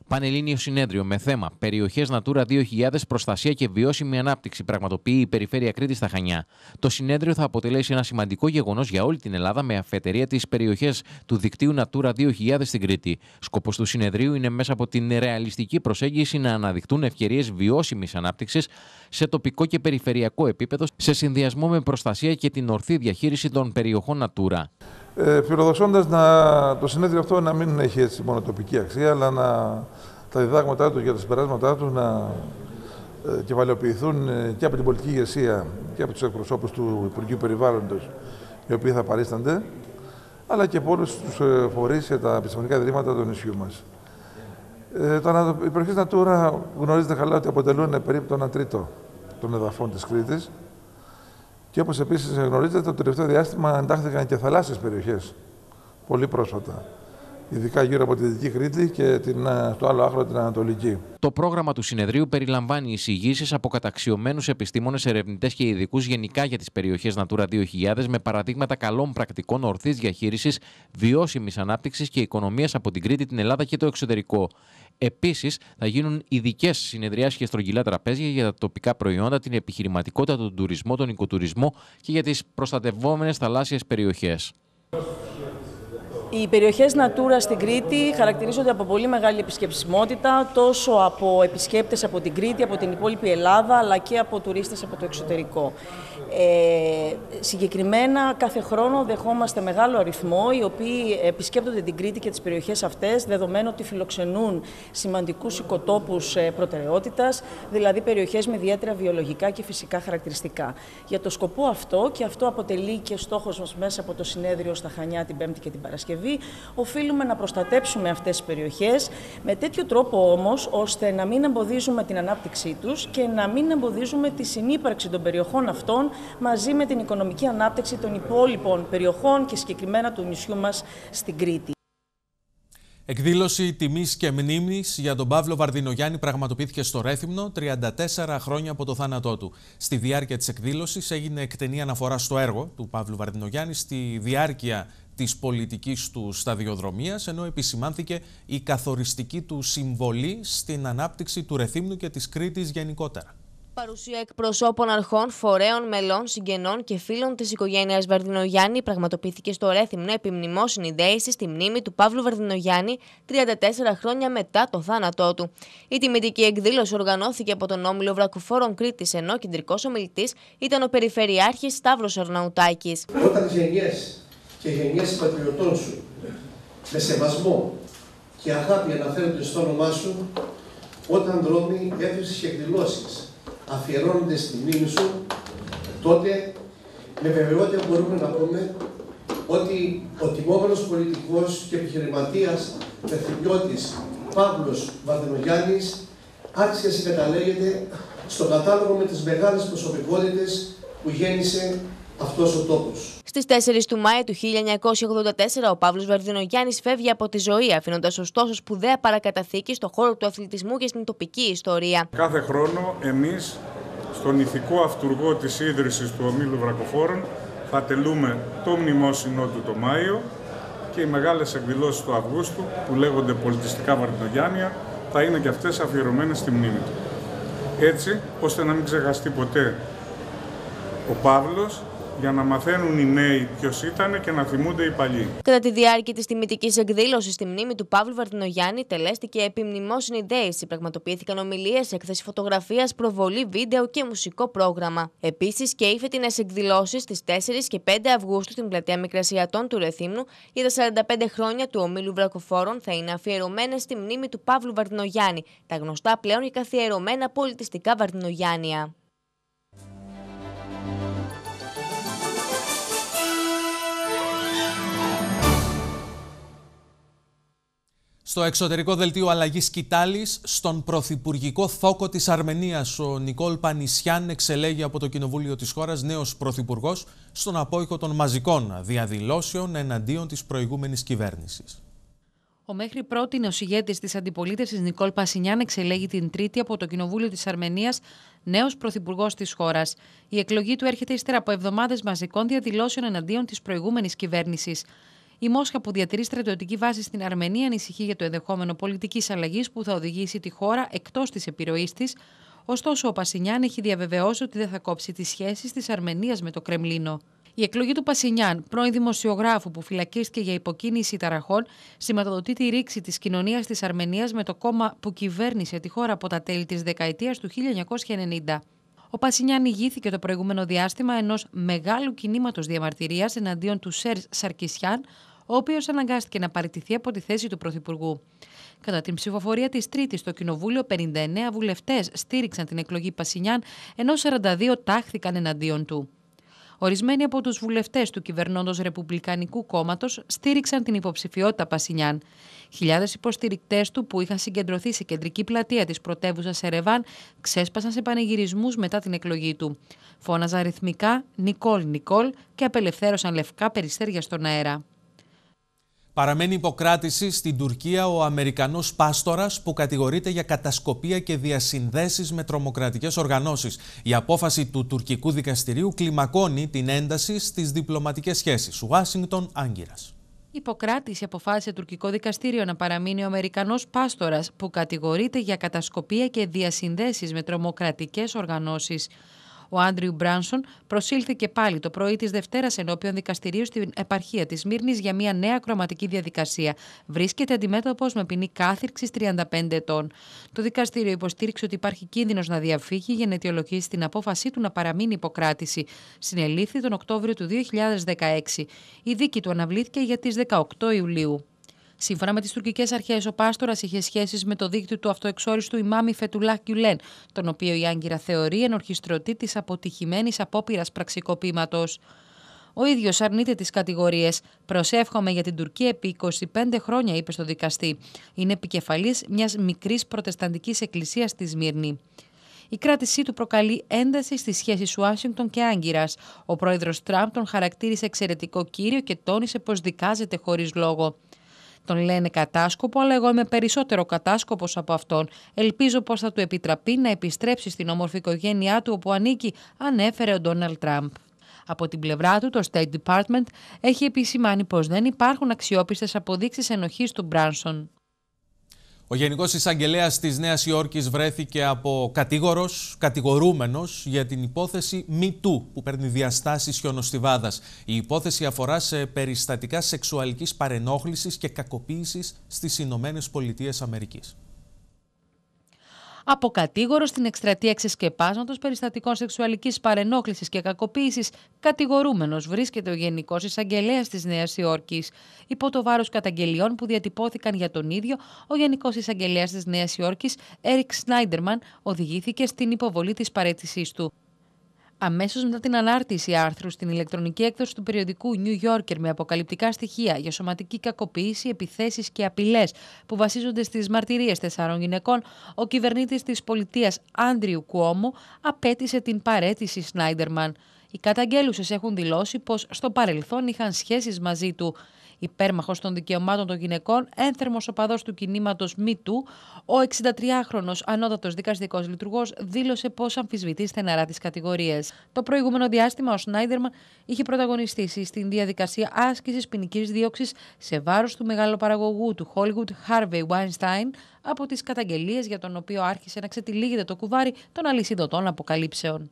Πανελλήνιο συνέδριο με θέμα περιοχές Natura δύο χιλιάδες, προστασία και βιώσιμη ανάπτυξη πραγματοποιεί η Περιφέρεια Κρήτης στα Χανιά. Το συνέδριο θα αποτελέσει ένα σημαντικό γεγονός για όλη την Ελλάδα με αφετηρία τις περιοχές του δικτύου Natura δύο χιλιάδες στην Κρήτη. Σκοπός του συνεδρίου είναι μέσα από την ρεαλιστική προσέγγιση να αναδειχθούν ευκαιρίες βιώσιμης ανάπτυξης σε τοπικό και περιφερειακό επίπεδο, σε συνδυασμό με προστασία και την ορθή διαχείριση των περιοχών Natura. Ε, Φιλοδοξώντας το συνέδριο αυτό να μην έχει έτσι μόνο τοπική αξία, αλλά να τα διδάγματά του και τα συμπεράσματά του να ε, κεφαλαιοποιηθούν ε, και από την πολιτική ηγεσία και από τους εκπροσώπους του Υπουργείου Περιβάλλοντος, οι οποίοι θα παρίστανται, αλλά και από όλους τους ε, φορείς και τα επιστημονικά ιδρύματα του νησιού μας. Ε, τα, οι περιοχές Natura γνωρίζετε καλά ότι αποτελούν περίπου το ένα τρίτο των εδαφών της Κρήτης. Και όπως επίσης γνωρίζετε, το τελευταίο διάστημα εντάχθηκαν και θαλάσσιες περιοχές, πολύ πρόσφατα. Ειδικά γύρω από τη Δυτική Κρήτη και την, το άλλο άκρο την Ανατολική. Το πρόγραμμα του συνεδρίου περιλαμβάνει εισηγήσεις από καταξιωμένους επιστήμονες, ερευνητές και ειδικούς γενικά για τις περιοχές Natura δύο χιλιάδες, με παραδείγματα καλών πρακτικών ορθής διαχείρισης, βιώσιμης ανάπτυξης και οικονομίας από την Κρήτη, την Ελλάδα και το εξωτερικό. Επίσης, θα γίνουν ειδικές συνεδριάσεις και στρογγυλά τραπέζια για τα τοπικά προϊόντα, την επιχειρηματικότητα, τον τουρισμό, τον οικοτουρισμό και για τις προστατευόμενες θαλάσσιες περιοχές. Οι περιοχές Natura στην Κρήτη χαρακτηρίζονται από πολύ μεγάλη επισκεψιμότητα, τόσο από επισκέπτες από την Κρήτη, από την υπόλοιπη Ελλάδα, αλλά και από τουρίστες από το εξωτερικό. Ε, συγκεκριμένα, κάθε χρόνο δεχόμαστε μεγάλο αριθμό, οι οποίοι επισκέπτονται την Κρήτη και τις περιοχές αυτές, δεδομένου ότι φιλοξενούν σημαντικούς οικοτόπους προτεραιότητας, δηλαδή περιοχές με ιδιαίτερα βιολογικά και φυσικά χαρακτηριστικά. Για το σκοπό αυτό, και αυτό αποτελεί και στόχος μας μέσα από το συνέδριο στα Χανιά την Πέμπτη και την Παρασκευή, οφείλουμε να προστατέψουμε αυτές τις περιοχές με τέτοιο τρόπο όμως, ώστε να μην εμποδίζουμε την ανάπτυξή τους και να μην εμποδίζουμε τη συνύπαρξη των περιοχών αυτών μαζί με την οικονομική ανάπτυξη των υπόλοιπων περιοχών και συγκεκριμένα του νησιού μας στην Κρήτη. Εκδήλωση τιμής και μνήμης για τον Παύλο Βαρδινογιάννη πραγματοποιήθηκε στο Ρέθυμνο τριάντα τέσσερα χρόνια από το θάνατό του. Στη διάρκεια της εκδήλωσης έγινε εκτενή αναφορά στο έργο του Παύλου Βαρδινογιάννη στη διάρκεια της πολιτικής του σταδιοδρομίας, ενώ επισημάνθηκε η καθοριστική του συμβολή στην ανάπτυξη του Ρεθύμνου και της Κρήτης γενικότερα. Παρουσία εκπροσώπων αρχών, φορέων, μελών, συγγενών και φίλων της οικογένειας Βαρδινογιάννη πραγματοποιήθηκε στο Ρέθυμνο επί μνημόσυνη δέηση στη μνήμη του Παύλου Βαρδινογιάννη τριάντα τέσσερα χρόνια μετά το θάνατό του. Η τιμητική εκδήλωση οργανώθηκε από τον Όμιλο Βρακοφόρων Κρήτης, ενώ κεντρικός ομιλητής ήταν ο Περιφερειάρχης Σταύρος Αρναουτάκης. Όταν γενιές και γενιές πατριωτών σου με σεβασμό και αγάπη αναφέρονται στο όνομά σου, όταν δρόμοι, αίθουσες και εκδηλώσεις αφιερώνονται στη μνήμη σου, τότε με βεβαιότητα μπορούμε να πούμε ότι ο τιμόμενος πολιτικός και επιχειρηματίας πεθυμιώτης Παύλος Βαρδινογιάννης άρχισε να συγκαταλέγεται στο κατάλογο με τις μεγάλες προσωπικότητες που γέννησε αυτός ο τόπος. Στις τέσσερις του Μάη του χίλια εννιακόσια ογδόντα τέσσερα ο Παύλος Βαρδινογιάννης φεύγει από τη ζωή, αφήνοντας ωστόσο σπουδαία παρακαταθήκη στον χώρο του αθλητισμού και στην τοπική ιστορία. Κάθε χρόνο εμείς στον ηθικό αυτουργό της ίδρυσης του Ομίλου Βρακοφόρων θα τελούμε το μνημόσυνό του το Μάιο και οι μεγάλες εκδηλώσεις του Αυγούστου που λέγονται πολιτιστικά Βαρδινογιάννια θα είναι και αυτές αφιερωμένες στη μνήμη του. Έτσι, ώστε να μην ξεχαστεί ποτέ ο Παύλος, για να μαθαίνουν οι νέοι ποιος ήταν και να θυμούνται οι παλιοί. Κατά τη διάρκεια της τιμητικής εκδήλωσης στη μνήμη του Παύλου Βαρδινογιάννη τελέστηκε επιμνημόσυνη δέηση. Πραγματοποιήθηκαν ομιλίες, έκθεση φωτογραφίας, προβολή βίντεο και μουσικό πρόγραμμα. Επίσης και υφετινές εκδηλώσεις στις τέσσερις και πέντε Αυγούστου στην πλατεία Μικρασιατών του Ρεθύμνου για τα σαράντα πέντε χρόνια του Ομίλου Βρακοφόρων θα είναι αφιερωμένες στη μνήμη του Παύλου Βαρδινογιάννη, τα γνωστά πλέον και καθιερωμένα πολιτιστικά Βαρδινογιάννια. Στο εξωτερικό δελτίο αλλαγής σκητάλης, στον πρωθυπουργικό θόκο της Αρμενίας, ο Νικόλ Πανισιάν εξελέγει από το Κοινοβούλιο της χώρας νέος πρωθυπουργός στον απόϊχο των μαζικών διαδηλώσεων εναντίον της προηγούμενης κυβέρνησης. Ο μέχρι πρότινος ηγέτης της αντιπολίτευσης Νικόλ Πασινιάν εξελέγει την Τρίτη από το Κοινοβούλιο της Αρμενίας νέος πρωθυπουργός της χώρας. Η εκλογή του έρχεται ύστερα από εβδομάδες μαζικών διαδηλώσεων εναντίον της προηγούμενης κυβέρνησης. Η Μόσχα, που διατηρεί στρατιωτική βάση στην Αρμενία, ανησυχεί για το ενδεχόμενο πολιτικής αλλαγής που θα οδηγήσει τη χώρα εκτός της επιρροής της. Ωστόσο, ο Πασινιάν έχει διαβεβαιώσει ότι δεν θα κόψει τις σχέσεις της Αρμενίας με το Κρεμλίνο. Η εκλογή του Πασινιάν, πρώην δημοσιογράφου που φυλακίστηκε για υποκίνηση ταραχών, σηματοδοτεί τη ρήξη της κοινωνίας της Αρμενίας με το κόμμα που κυβέρνησε τη χώρα από τα τέλη της δεκαετίας του χίλια εννιακόσια ενενήντα. Ο Πασινιάν ηγήθηκε το προηγούμενο διάστημα ενός μεγάλου κινήματος διαμαρτυρίας εναντίον του Σέρζ Σαρκισιάν, ο οποίος αναγκάστηκε να παραιτηθεί από τη θέση του Πρωθυπουργού. Κατά την ψηφοφορία της Τρίτης στο Κοινοβούλιο, πενήντα εννέα βουλευτές στήριξαν την εκλογή Πασινιάν, ενώ σαράντα δύο τάχθηκαν εναντίον του. Ορισμένοι από τους βουλευτές του κυβερνώντος Ρεπουμπλικανικού κόμματος στήριξαν την υποψηφιότητα Πασινιάν. Χιλιάδες υποστηρικτές του που είχαν συγκεντρωθεί σε κεντρική πλατεία της πρωτεύουσας Ερεβάν ξέσπασαν σε πανηγυρισμούς μετά την εκλογή του. Φώναζαν ρυθμικά «Νικόλ, Νικόλ» και απελευθέρωσαν λευκά περιστέρια στον αέρα. Παραμένει υποκράτηση στην Τουρκία ο Αμερικανός πάστορας που κατηγορείται για κατασκοπία και διασυνδέσεις με τρομοκρατικές οργανώσεις. Η απόφαση του τουρκικού δικαστηρίου κλιμακώνει την ένταση στις διπλωματικές σχέσεις. Ουάσιγκτον, Άγκυρας. Υποκράτηση αποφάσισε τουρκικό δικαστήριο να παραμείνει ο Αμερικανός πάστορας που κατηγορείται για κατασκοπία και διασυνδέσεις με τρομοκρατικές οργανώσεις. Ο Άντριου Μπράνσον προσήλθηκε πάλι το πρωί της Δευτέρας ενώπιον δικαστηρίου στην επαρχία της Σμύρνης για μια νέα ακροματική διαδικασία. Βρίσκεται αντιμέτωπος με ποινή κάθυρξης τριάντα πέντε ετών. Το δικαστήριο υποστήριξε ότι υπάρχει κίνδυνος να διαφύγει για να αιτιολογήσει την απόφασή του να παραμείνει υποκράτηση. Συνελήφθη τον Οκτώβριο του δύο χιλιάδες δεκαέξι. Η δίκη του αναβλήθηκε για τις δεκαοκτώ Ιουλίου. Σύμφωνα με τις τουρκικές αρχές, ο πάστορας είχε σχέσεις με το δίκτυο του αυτοεξόριστου ημάμι Φετουλάχ Γκιουλέν, τον οποίο η Άγκυρα θεωρεί ενορχιστρωτή της αποτυχημένης απόπειρας πραξικοπήματος. Ο ίδιος αρνείται τις κατηγορίες. «Προσεύχομαι για την Τουρκία επί είκοσι πέντε χρόνια», είπε στο δικαστή. Είναι επικεφαλής μιας μικρής προτεσταντικής εκκλησίας στη Σμύρνη. Η κράτησή του προκαλεί ένταση στις σχέσεις Ουάσιγκτον και Άγκυρας. Ο πρόεδρος Τραμπ τον χαρακτήρισε εξαιρετικό κύριο και τόνισε πως δικάζεται χωρίς λόγο. Τον λένε κατάσκοπο, αλλά εγώ είμαι περισσότερο κατάσκοπος από αυτόν. Ελπίζω πως θα του επιτραπεί να επιστρέψει στην όμορφη οικογένειά του όπου ανήκει, ανέφερε ο Ντόναλντ Τραμπ. Από την πλευρά του, το State Department έχει επισημάνει πως δεν υπάρχουν αξιόπιστες αποδείξεις ενοχής του Μπράνσον. Ο Γενικός Εισαγγελέας της Νέας Υόρκης βρέθηκε από κατήγορος, κατηγορούμενος για την υπόθεση Me Too που παίρνει διαστάσεις χιονοστιβάδας. Η υπόθεση αφορά σε περιστατικά σεξουαλικής παρενόχλησης και κακοποίησης στις Ηνωμένες Πολιτείες Αμερικής. Από κατήγορο στην εκστρατεία ξεσκεπάσματος περιστατικών σεξουαλικής παρενόχλησης και κακοποίησης, κατηγορούμενος βρίσκεται ο Γενικός Εισαγγελέας της Νέας Υόρκης. Υπό το βάρος καταγγελιών που διατυπώθηκαν για τον ίδιο, ο Γενικός Εισαγγελέας της Νέας Υόρκης, Έρικ Σνάιντερμαν, οδηγήθηκε στην υποβολή της παραίτησής του. Αμέσως μετά την ανάρτηση άρθρου στην ηλεκτρονική έκδοση του περιοδικού New Yorker με αποκαλυπτικά στοιχεία για σωματική κακοποίηση, επιθέσεις και απειλές που βασίζονται στις μαρτυρίες τεσσάρων γυναικών, ο κυβερνήτης της πολιτείας Άντριου Κουόμο απέτησε την παραίτηση Σνάιντερμαν. Οι καταγγέλουσες έχουν δηλώσει πως στο παρελθόν είχαν σχέσεις μαζί του. Υπέρμαχος των δικαιωμάτων των γυναικών, ένθερμος οπαδός του κινήματος Me Too, ο εξηντατριάχρονος ανώτατος δικαστικός λειτουργός δήλωσε πως αμφισβητεί στεναρά τις κατηγορίες. Το προηγούμενο διάστημα, ο Σνάιντερμαν είχε πρωταγωνιστήσει στην διαδικασία άσκησης ποινικής δίωξης σε βάρος του μεγαλοπαραγωγού του Hollywood Harvey Weinstein από τις καταγγελίες για τον οποίο άρχισε να ξετυλίγεται το κουβάρι των αλυσιδωτών αποκαλύψεων.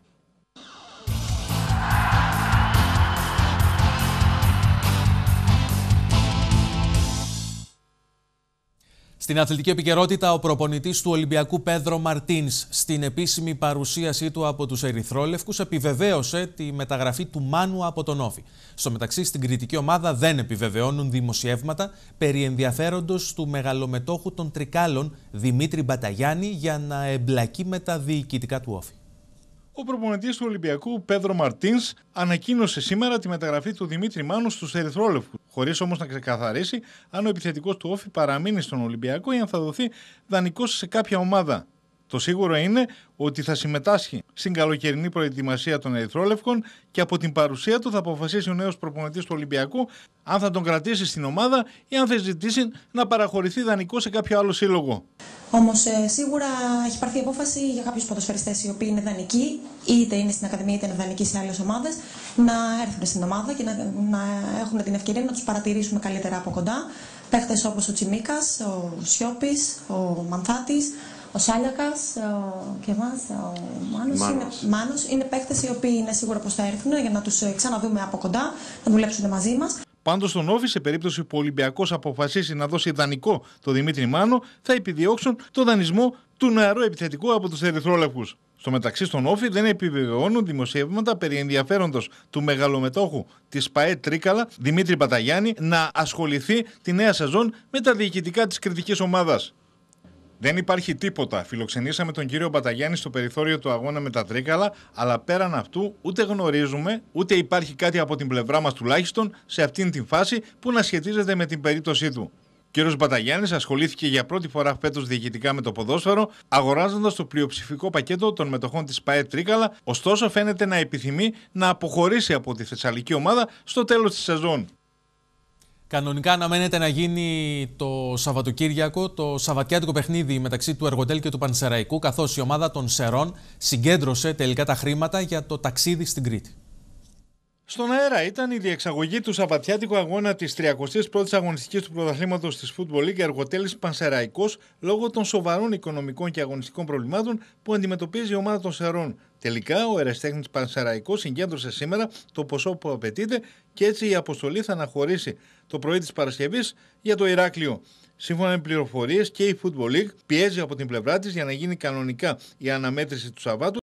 Στην αθλητική επικαιρότητα, ο προπονητής του Ολυμπιακού Πέδρο Μαρτίνς στην επίσημη παρουσίασή του από τους Ερυθρόλευκους επιβεβαίωσε τη μεταγραφή του Μάνου από τον Όφη. Στο μεταξύ, στην κριτική ομάδα δεν επιβεβαιώνουν δημοσιεύματα περί ενδιαφέροντος του μεγαλομετόχου των Τρικάλων Δημήτρη Μπαταγιάννη για να εμπλακεί με τα διοικητικά του Όφη. Ο προπονητής του Ολυμπιακού, Πέδρο Μαρτίνς, ανακοίνωσε σήμερα τη μεταγραφή του Δημήτρη Μάνου στους Ερυθρόλευκους, χωρίς όμως να ξεκαθαρίσει αν ο επιθετικός του Όφη παραμείνει στον Ολυμπιακό ή αν θα δοθεί δανεικός σε κάποια ομάδα. Το σίγουρο είναι ότι θα συμμετάσχει στην καλοκαιρινή προετοιμασία των Ερυθρόλευκων και από την παρουσία του θα αποφασίσει ο νέος προπονητής του Ολυμπιακού αν θα τον κρατήσει στην ομάδα ή αν θα ζητήσει να παραχωρηθεί δανεικό σε κάποιο άλλο σύλλογο. Όμως ε, σίγουρα έχει πάρθει απόφαση για κάποιους ποδοσφαιριστές οι οποίοι είναι δανεικοί, είτε είναι στην Ακαδημία είτε είναι δανεικοί σε άλλες ομάδες, να έρθουν στην ομάδα και να, να έχουν την ευκαιρία να τους παρατηρήσουμε καλύτερα από κοντά. Παίχτες όπως ο Τσιμίκας, ο Σιώπης, ο Μανθάτης, ο Σάλιακας, ο, και εμάς, ο Μάνος, Μάνος. Είναι, Μάνος. Είναι παίχτες οι οποίοι είναι σίγουρα πως θα έρθουν για να τους ξαναδούμε από κοντά, να δουλέψουν μαζί μας. Πάντως στον Όφη, σε περίπτωση που ο Ολυμπιακός αποφασίσει να δώσει δανεικό το Δημήτρη Μάνο, θα επιδιώξουν το δανεισμό του νεαρού επιθετικού από τους Ερυθρόλευκους. Στο μεταξύ, στον Όφη δεν επιβεβαιώνουν δημοσιεύματα περί ενδιαφέροντος του μεγαλομετόχου της ΠΑΕ Τρίκαλα, Δημήτρη Μπαταγιάννη, να ασχοληθεί τη νέα σεζόν με τα διοικητικά της κριτικής ομάδας. Δεν υπάρχει τίποτα. Φιλοξενήσαμε τον κύριο Μπαταγιάννη στο περιθώριο του αγώνα με τα Τρίκαλα, αλλά πέραν αυτού ούτε γνωρίζουμε, ούτε υπάρχει κάτι από την πλευρά μας τουλάχιστον σε αυτήν την φάση που να σχετίζεται με την περίπτωσή του. Ο κύριος Μπαταγιάννης ασχολήθηκε για πρώτη φορά φέτος διοικητικά με το ποδόσφαιρο, αγοράζοντας το πλειοψηφικό πακέτο των μετοχών της ΠΑΕ Τρίκαλα, ωστόσο φαίνεται να επιθυμεί να αποχωρήσει από τη θεσσαλική ομάδα στο τέλος της σεζόν. Κανονικά αναμένεται να γίνει το Σαββατοκύριακο το σαββατιάτικο παιχνίδι μεταξύ του Εργοτέλ και του Πανσεραϊκού, καθώς η ομάδα των Σερών συγκέντρωσε τελικά τα χρήματα για το ταξίδι στην Κρήτη. Στον αέρα ήταν η διεξαγωγή του Σαββατιάτικου αγώνα της τριακοστής πρώτης αγωνιστικής του πρωταθλήματος της Football League Εργοτέλης Πανσεραϊκός λόγω των σοβαρών οικονομικών και αγωνιστικών προβλημάτων που αντιμετωπίζει η ομάδα των Σερών. Τελικά, ο ερασιτέχνης Πανσεραϊκός συγκέντρωσε σήμερα το ποσό που απαιτείται και έτσι η αποστολή θα αναχωρήσει το πρωί της Παρασκευής για το Ηράκλειο. Σύμφωνα με πληροφορίες, και η Football League πιέζει από την πλευρά της για να γίνει κανονικά η αναμέτρηση του Σαββάτου.